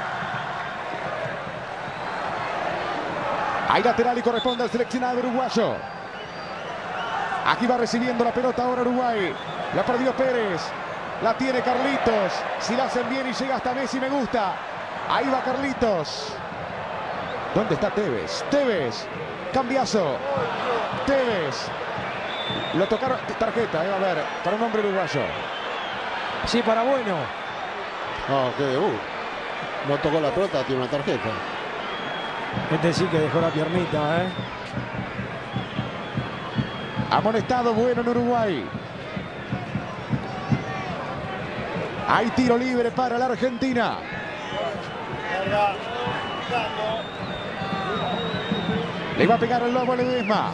Hay lateral y corresponde al seleccionado uruguayo. Aquí va recibiendo la pelota ahora Uruguay. La perdió Pérez. La tiene Carlitos. Si la hacen bien y llega hasta Messi me gusta. Ahí va Carlitos. ¿Dónde está Tevez? Tevez. Cambiazo. Tevez. Lo tocaron. Tarjeta, a ver, para un hombre uruguayo. Sí, para Bueno. No, qué debut. No tocó la pelota, tiene una tarjeta. Este sí que dejó la piernita, ¿eh? Amonestado Bueno en Uruguay. Hay tiro libre para la Argentina. Le va a pegar el Lobo Ledesma.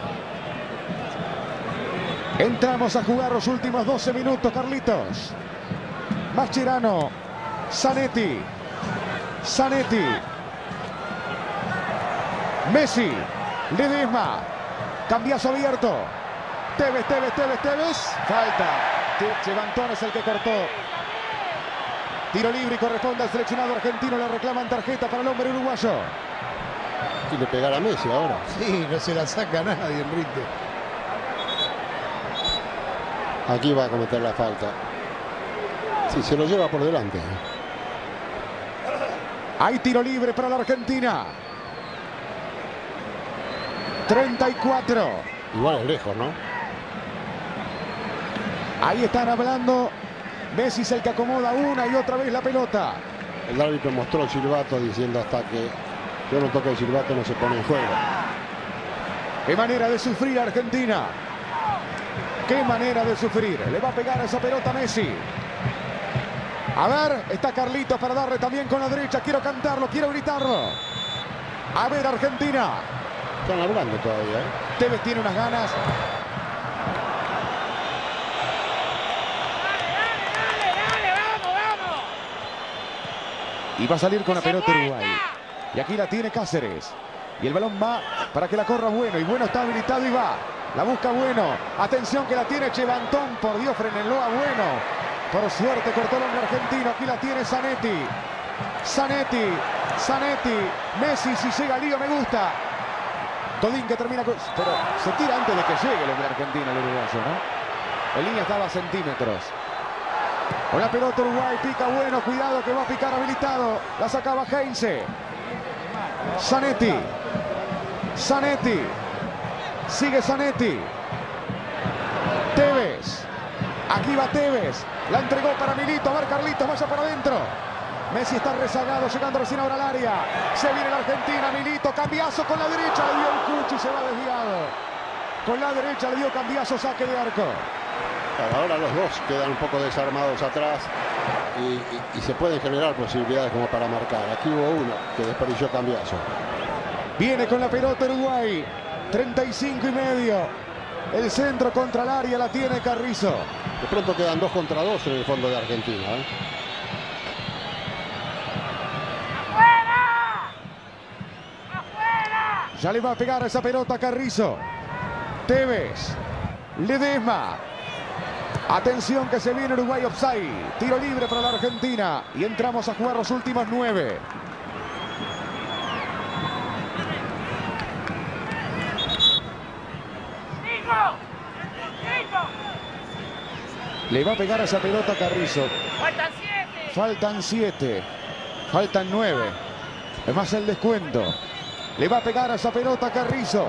Entramos a jugar los últimos 12 minutos, Carlitos. Mascherano. Zanetti. Zanetti. Messi. Ledesma. Cambiazo abierto. Tevez. Falta. Chevantón es el que cortó. Tiro libre y corresponde al seleccionado argentino. Le reclaman tarjeta para el hombre uruguayo. Y le pegar a Messi ahora. Sí, no se la saca nadie, Enrique. Aquí va a cometer la falta. Sí, se lo lleva por delante. Hay tiro libre para la Argentina. 34. Igual es lejos, ¿no? Ahí están hablando. Messi es el que acomoda una y otra vez la pelota. El árbitro mostró el silbato diciendo hasta que yo no toque el silbato no se pone en juego. Qué manera de sufrir Argentina. Qué manera de sufrir. Le va a pegar esa pelota a Messi. A ver, está Carlitos para darle también con la derecha. Quiero cantarlo, quiero gritarlo. A ver, Argentina. Están hablando todavía, ¿eh? Tevez tiene unas ganas. Y va a salir con la pelota Uruguay. Y aquí la tiene Cáceres. Y el balón va para que la corra Bueno. Y Bueno está habilitado y va. La busca Bueno. Atención que la tiene Chevantón. Por Dios, frenenlo a Bueno. Por suerte cortó el hombre argentino. Aquí la tiene Zanetti. Zanetti. Messi, si llega al lío me gusta. Godín que termina con... Pero se tira antes de que llegue el hombre argentino, el uruguayo, ¿no? En línea estaba a centímetros. Con la pelota Uruguay, pica Bueno, cuidado que va a picar habilitado. La sacaba Heinze. Zanetti. Sigue Zanetti. Tevez. Aquí va Tevez. La entregó para Milito. A ver, Carlitos, vaya para adentro. Messi está rezagado, llegando recién ahora al área. Se viene la Argentina, Milito. Cambiazo con la derecha. Le dio el Cuchi, se va desviado. Con la derecha le dio cambiazo, saque de arco. Ahora los dos quedan un poco desarmados atrás y se pueden generar posibilidades como para marcar. Aquí hubo uno que desperdició cambiazo. Viene con la pelota Uruguay. 35 y medio. El centro contra el área la tiene Carrizo. De pronto quedan 2 contra 2 en el fondo de Argentina, ¿eh? Ya le va a pegar esa pelota a Carrizo. Tevez. Ledesma. Atención que se viene Uruguay offside. Tiro libre para la Argentina. Y entramos a jugar los últimos 9. Le va a pegar esa pelota a Carrizo. Faltan 7. Faltan 9. Es más el descuento. Le va a pegar a esa pelota a Carrizo.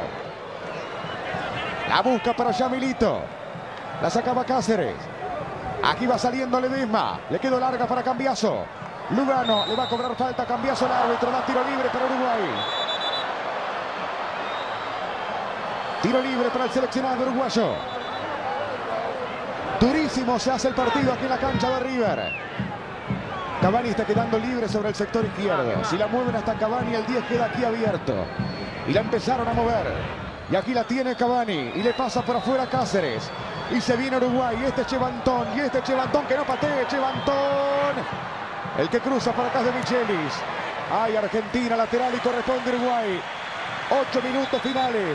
La busca para allá Milito. La sacaba Cáceres. Aquí va saliendo Ledesma. Le quedó larga para Cambiazo. Lugano le va a cobrar falta. Cambiazo el árbitro. Da tiro libre para Uruguay. Tiro libre para el seleccionado uruguayo. Durísimo se hace el partido aquí en la cancha de River. Cavani está quedando libre sobre el sector izquierdo. Si la mueven hasta Cavani, el 10 queda aquí abierto. Y la empezaron a mover. Y aquí la tiene Cavani. Y le pasa por afuera Cáceres. Y se viene Uruguay. Y este Chevantón. Y este Chevantón que no patee. Chevantón. El que cruza para acá de Michelis. Hay Argentina lateral y corresponde Uruguay. 8 minutos finales.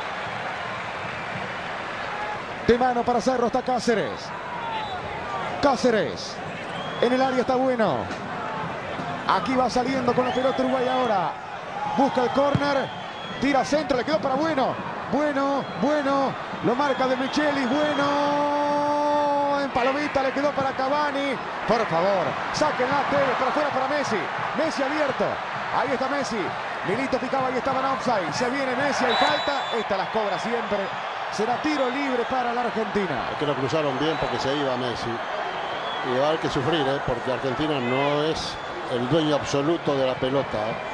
De mano para Cerro está Cáceres. Cáceres. En el área está Bueno. Aquí va saliendo con la pelota Uruguay ahora. Busca el córner. Tira centro. Le quedó para Bueno. Bueno. Lo marca de Michelis. Bueno. En palomita le quedó para Cavani. Por favor. Saquen la Tevez para afuera para Messi. Messi abierto. Ahí está Messi. Milito picaba y estaba en offside. Se viene Messi, hay falta. Esta las cobra siempre. Será tiro libre para la Argentina. Es que lo cruzaron bien porque se iba Messi. Y va a haber que sufrir, porque Argentina no es el dueño absoluto de la pelota.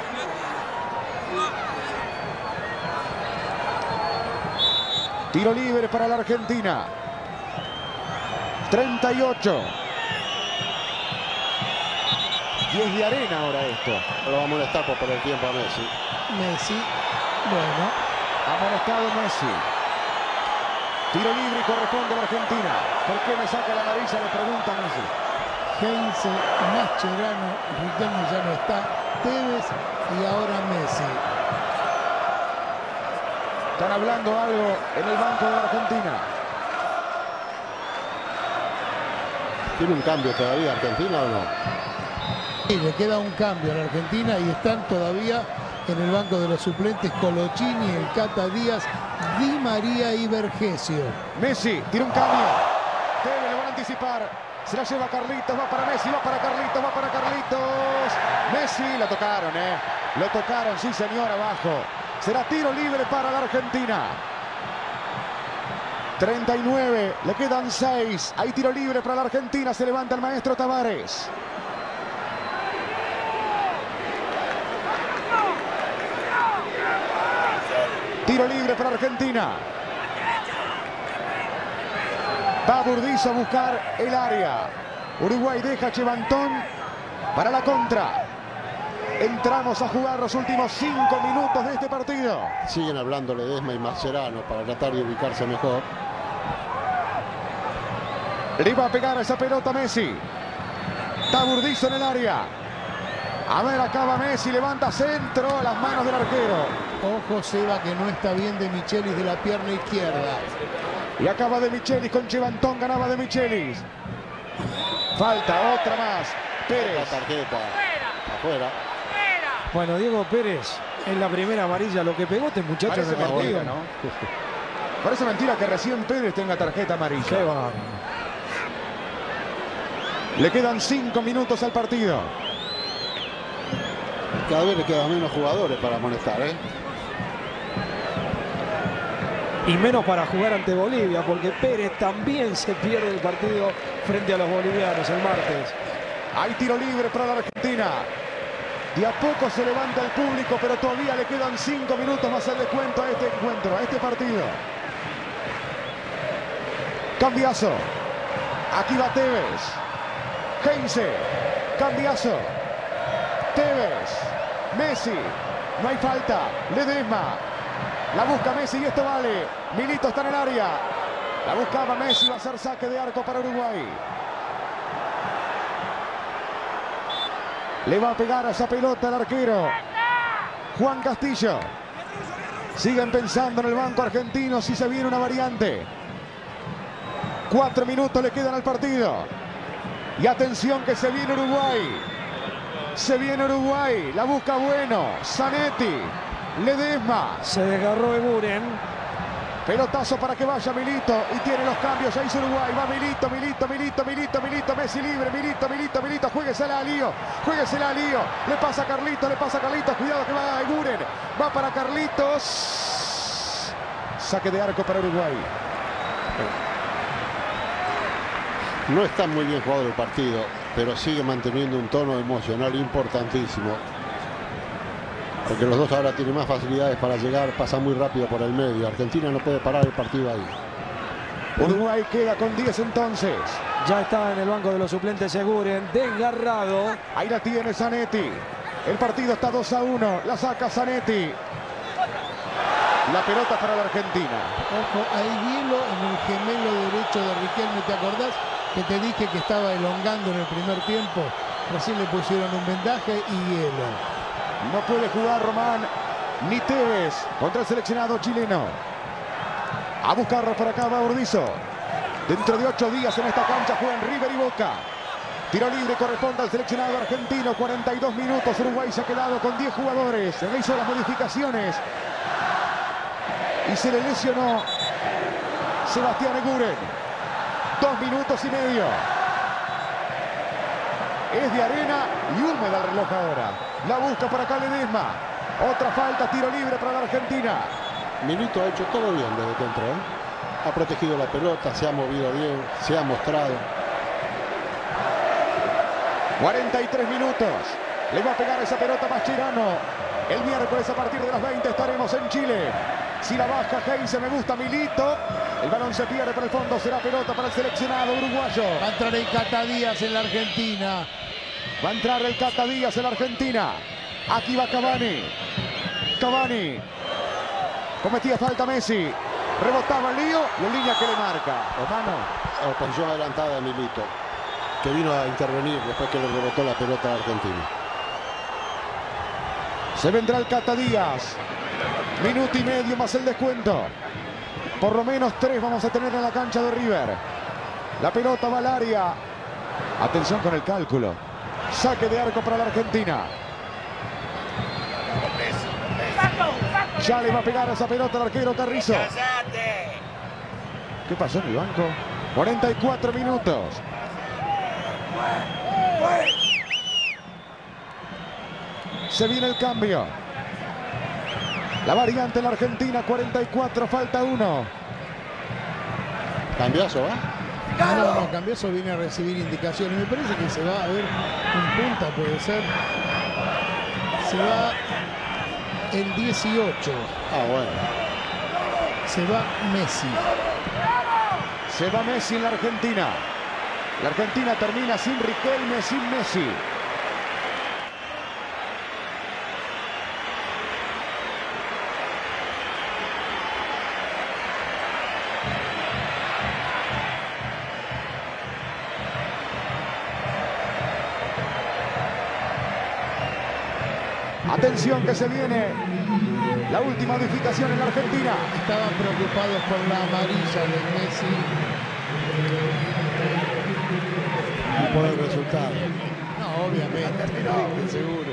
Tiro libre para la Argentina. 38. 10 de arena ahora esto. Lo va a molestar por perder tiempo a Messi. Messi, bueno. Amonestado Messi. Tiro libre y corresponde a la Argentina. ¿Por qué me saca la amarilla? Le pregunta Messi. Heinze, Mascherano, Riquelme ya no está, Tevez y ahora Messi. Están hablando algo en el banco de la Argentina. ¿Tiene un cambio todavía Argentina o no? Sí, le queda un cambio a la Argentina y están todavía en el banco de los suplentes Colochini, el Cata Díaz, Di María y Vergesio. Messi, tira un cambio. Tevez le van a anticipar. Se la lleva Carlitos, va para Messi, va para Carlitos, va para Carlitos. Messi, lo tocaron, Lo tocaron, sí señor, abajo. Será tiro libre para la Argentina. 39, le quedan 6. Hay tiro libre para la Argentina, se levanta el maestro Tavares. Tiro libre para Argentina. Va Burdizo a buscar el área. Uruguay deja a Chevantón para la contra. Entramos a jugar los últimos 5 minutos de este partido. Siguen hablando Ledesma y Mascherano para tratar de ubicarse mejor. Le va a pegar esa pelota Messi. Está Burdizo en el área. A ver, acaba Messi, levanta centro a las manos del arquero. Ojo, Seba, que no está bien de Michelis de la pierna izquierda. Y acaba de Michelis con Chevantón, ganaba de Michelis. Falta, otra más. Pérez. La tarjeta afuera. Bueno, Diego Pérez en la primera amarilla, lo que pegó este muchacho Parece en el partido, mentira, ¿no? Parece mentira que recién Pérez tenga tarjeta amarilla. Qué bárbaro. Le quedan 5 minutos al partido. Cada vez le quedan menos jugadores para amonestar, Y menos para jugar ante Bolivia, porque Pérez también se pierde el partido frente a los bolivianos el martes. Hay tiro libre para la Argentina. De a poco se levanta el público, pero todavía le quedan 5 minutos más al descuento a este encuentro, a este partido. Cambiazo. Aquí va Tevez. Heinze. Cambiazo. Tevez. Messi. No hay falta. Ledesma. La busca Messi y esto vale. Milito está en el área. La buscaba Messi. Va a ser saque de arco para Uruguay. Le va a pegar a esa pelota el arquero Juan Castillo. Siguen pensando en el banco argentino si se viene una variante. 4 minutos le quedan al partido. Y atención que se viene Uruguay. Se viene Uruguay. La busca Bueno. Zanetti. Ledesma. Se desgarró Eguren. Pelotazo para que vaya Milito. Y tiene los cambios. Ya hizo Uruguay. Va Milito, Milito, Milito, Milito, Milito. Messi libre. Milito, Milito, Milito. Juéguesela a Lío. Juéguesela a Lío. Le pasa a Carlitos. Le pasa a Carlitos. Cuidado que va a Eguren. Va para Carlitos. Saque de arco para Uruguay. No está muy bien jugado el partido, pero sigue manteniendo un tono emocional importantísimo. Porque los dos ahora tienen más facilidades para llegar, pasa muy rápido por el medio. Argentina no puede parar el partido ahí. Uruguay queda con 10 entonces. Ya está en el banco de los suplentes Eguren, desgarrado. Ahí la tiene Zanetti. El partido está 2-1. La saca Zanetti. La pelota para la Argentina. Ojo, hay hielo en el gemelo derecho de Riquelme, ¿te acordás? Que te dije que estaba elongando en el primer tiempo. Recién le pusieron un vendaje y hielo. No puede jugar Román ni Tevez contra el seleccionado chileno. A buscarlo por acá va Burdizo. Dentro de 8 días en esta cancha juegan River y Boca. Tiro libre corresponde al seleccionado argentino. 42 minutos. Uruguay se ha quedado con 10 jugadores. Se le hizo las modificaciones. Y se le lesionó Sebastián Eguren. 2 minutos y medio. Es de arena y húmeda el reloj ahora. La busca por acá Ledesma. Otra falta, tiro libre para la Argentina. Milito ha hecho todo bien desde que entró, ¿eh? Ha protegido la pelota, se ha movido bien, se ha mostrado. 43 minutos. Le va a pegar esa pelota Mascherano. El miércoles a partir de las 20 estaremos en Chile. Si la baja Heinze, me gusta Milito. El balón se pierde por el fondo. Será pelota para el seleccionado uruguayo. Va a entrar el Cata Díaz en la Argentina. Va a entrar el Cata Díaz en la Argentina. Aquí va Cavani. Cavani. Cometía falta Messi. Rebotaba el lío y en línea que le marca. Mano. Oposición adelantada de Milito, que vino a intervenir después que le rebotó la pelota a la Argentina. Se vendrá el Cata Díaz. Minuto y medio más el descuento. Por lo menos 3 vamos a tener en la cancha de River. La pelota va al área. Atención con el cálculo. Saque de arco para la Argentina. Ya le va a pegar esa pelota al arquero Carrizo. ¿Qué pasó en el banco? 44 minutos. Se viene el cambio. La variante en la Argentina, 44, falta 1. Cambiazo, ¿va? No, Cambiaso viene a recibir indicaciones. Me parece que se va a ver un punta, puede ser. Se va el 18. Ah, bueno. Se va Messi. Se va Messi en la Argentina. La Argentina termina sin Riquelme, sin Messi. Atención que se viene la última modificación en la Argentina. Estaban preocupados por la amarilla de Messi. Y por el resultado. No, obviamente, seguro.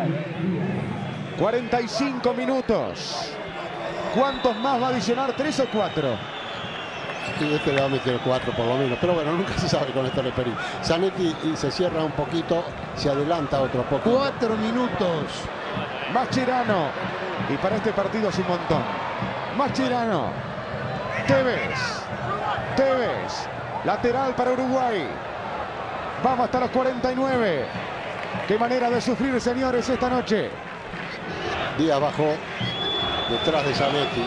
45 minutos. ¿Cuántos más va a adicionar? ¿3 o 4? Y este le va a meter 4 por lo menos. Pero bueno, nunca se sabe con esto de Perín. Zanetti se cierra un poquito, se adelanta otro poco. 4 minutos. Mascherano. Y para este partido es un montón. Mascherano. Tevez. Tevez. Lateral para Uruguay. Vamos hasta los 49. Qué manera de sufrir, señores, esta noche. Díaz bajó detrás de Zanetti.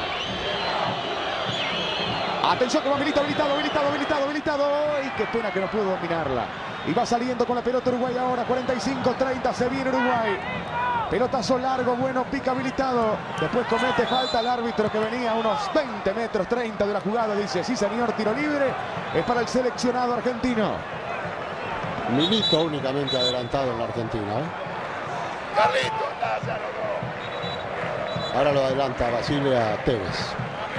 Atención que va Milito, habilitado. ¡Ay, qué pena que no pudo dominarla! Y va saliendo con la pelota Uruguay ahora, 45-30, se viene Uruguay. Pelotazo largo, bueno, pica habilitado. Después comete falta el árbitro que venía a unos 20 metros, 30 de la jugada. Dice, sí señor, tiro libre. Es para el seleccionado argentino. Milito únicamente adelantado en la Argentina, ¿eh? Carlito, Ahora lo adelanta Basile a Tevez.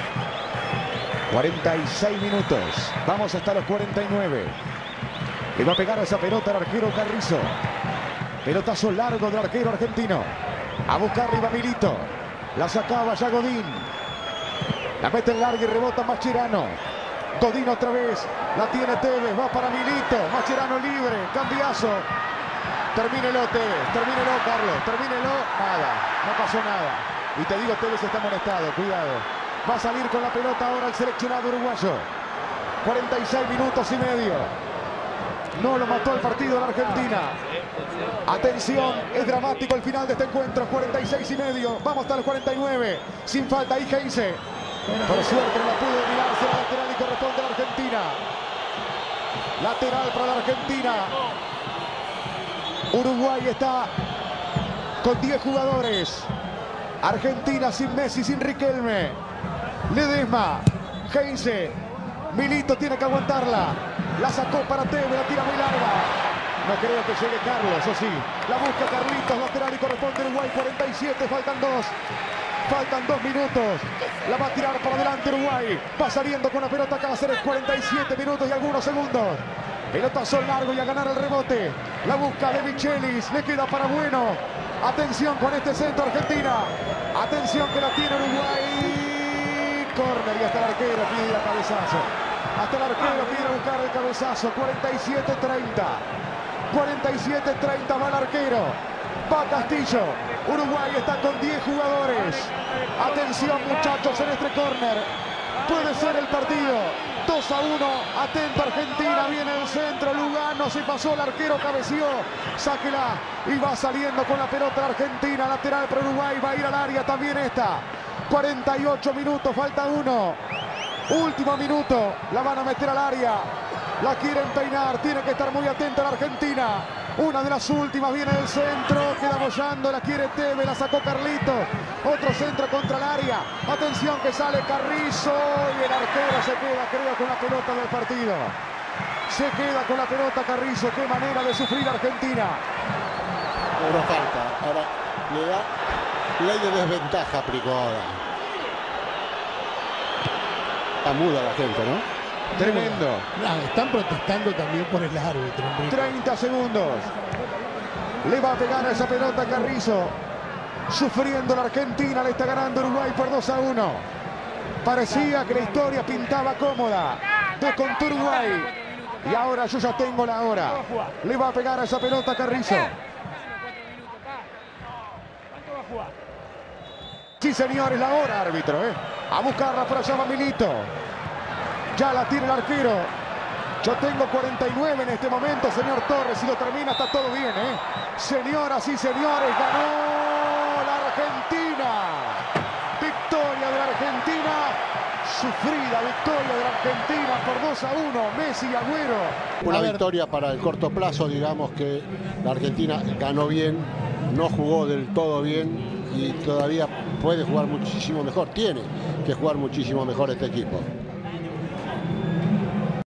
46 minutos. Vamos hasta los 49. Le va a pegar a esa pelota el arquero Carrizo. Pelotazo largo del arquero argentino. A buscar arriba Milito. La sacaba ya Godín. La mete en larga y rebota Mascherano. Godín otra vez. La tiene Tevez. Va para Milito. Mascherano libre. Cambiazo. Termínelo Tevez. Termínelo Carlos. Termínelo. Nada. No pasó nada. Y te digo, Tevez está molestado. Cuidado. Va a salir con la pelota ahora el seleccionado uruguayo. 46 minutos y medio. No lo mató el partido en Argentina. Atención, es dramático el final de este encuentro. 46 y medio. Vamos hasta el 49. Sin falta ahí Heinze. Por suerte no la pudo dominar. Será lateral y corresponde a la Argentina. Lateral para la Argentina. Uruguay está con 10 jugadores. Argentina sin Messi, sin Riquelme. Ledesma, Heinze, Milito tiene que aguantarla. La sacó para Tevez, la tira muy larga. No creo que llegue Carlos, eso sí. La busca Carlitos, lateral y corresponde Uruguay, 47, faltan 2. Faltan 2 minutos. La va a tirar para adelante Uruguay. Va saliendo con la pelota Cáceres, 47 minutos y algunos segundos. Pelotazo largo y a ganar el rebote. La busca de Michelis, le queda para Bueno. Atención con este centro Argentina. Atención que la tiene Uruguay. Corner y hasta el arquero pide el cabezazo. Hasta el arquero pide buscar el cabezazo. 47-30. 47-30 va el arquero. Va Castillo. Uruguay está con 10 jugadores. Atención, muchachos, en este córner. Puede ser el partido. 2-1. Atento Argentina. Viene el centro. Lugano se pasó. El arquero cabeció. Sáquela. Y va saliendo con la pelota la Argentina. Lateral para Uruguay. Va a ir al área también esta. 48 minutos. Falta 1. Último minuto. La van a meter al área. La quieren peinar. Tiene que estar muy atenta la Argentina. Una de las últimas, viene del centro, queda bollando, la quiere Teve, la sacó Carlito. Otro centro contra el área. Atención que sale Carrizo y el arquero se queda, creo, con la pelota del partido. Se queda con la pelota Carrizo. Qué manera de sufrir Argentina. Una falta. Ahora le da ley de desventaja a Prico ahora. Está muda la gente, ¿no? Tremendo. Están protestando también por el árbitro. 30 segundos. Le va a pegar a esa pelota Carrizo. Sufriendo la Argentina. Le está ganando Uruguay por 2-1. Parecía que la historia pintaba cómoda. Descontó Uruguay. Y ahora yo ya tengo la hora. Le va a pegar a esa pelota Carrizo. Sí, señores, la hora, árbitro. A buscarla por allá va Milito. Ya la tira el arquero. Yo tengo 49 en este momento, señor Torres. Si lo termina, está todo bien, Señoras y señores, ganó la Argentina. Victoria de la Argentina. Sufrida victoria de la Argentina por 2-1. Messi y Agüero. Una victoria para el corto plazo, digamos que la Argentina ganó bien, no jugó del todo bien y todavía puede jugar muchísimo mejor. Tiene que jugar muchísimo mejor este equipo.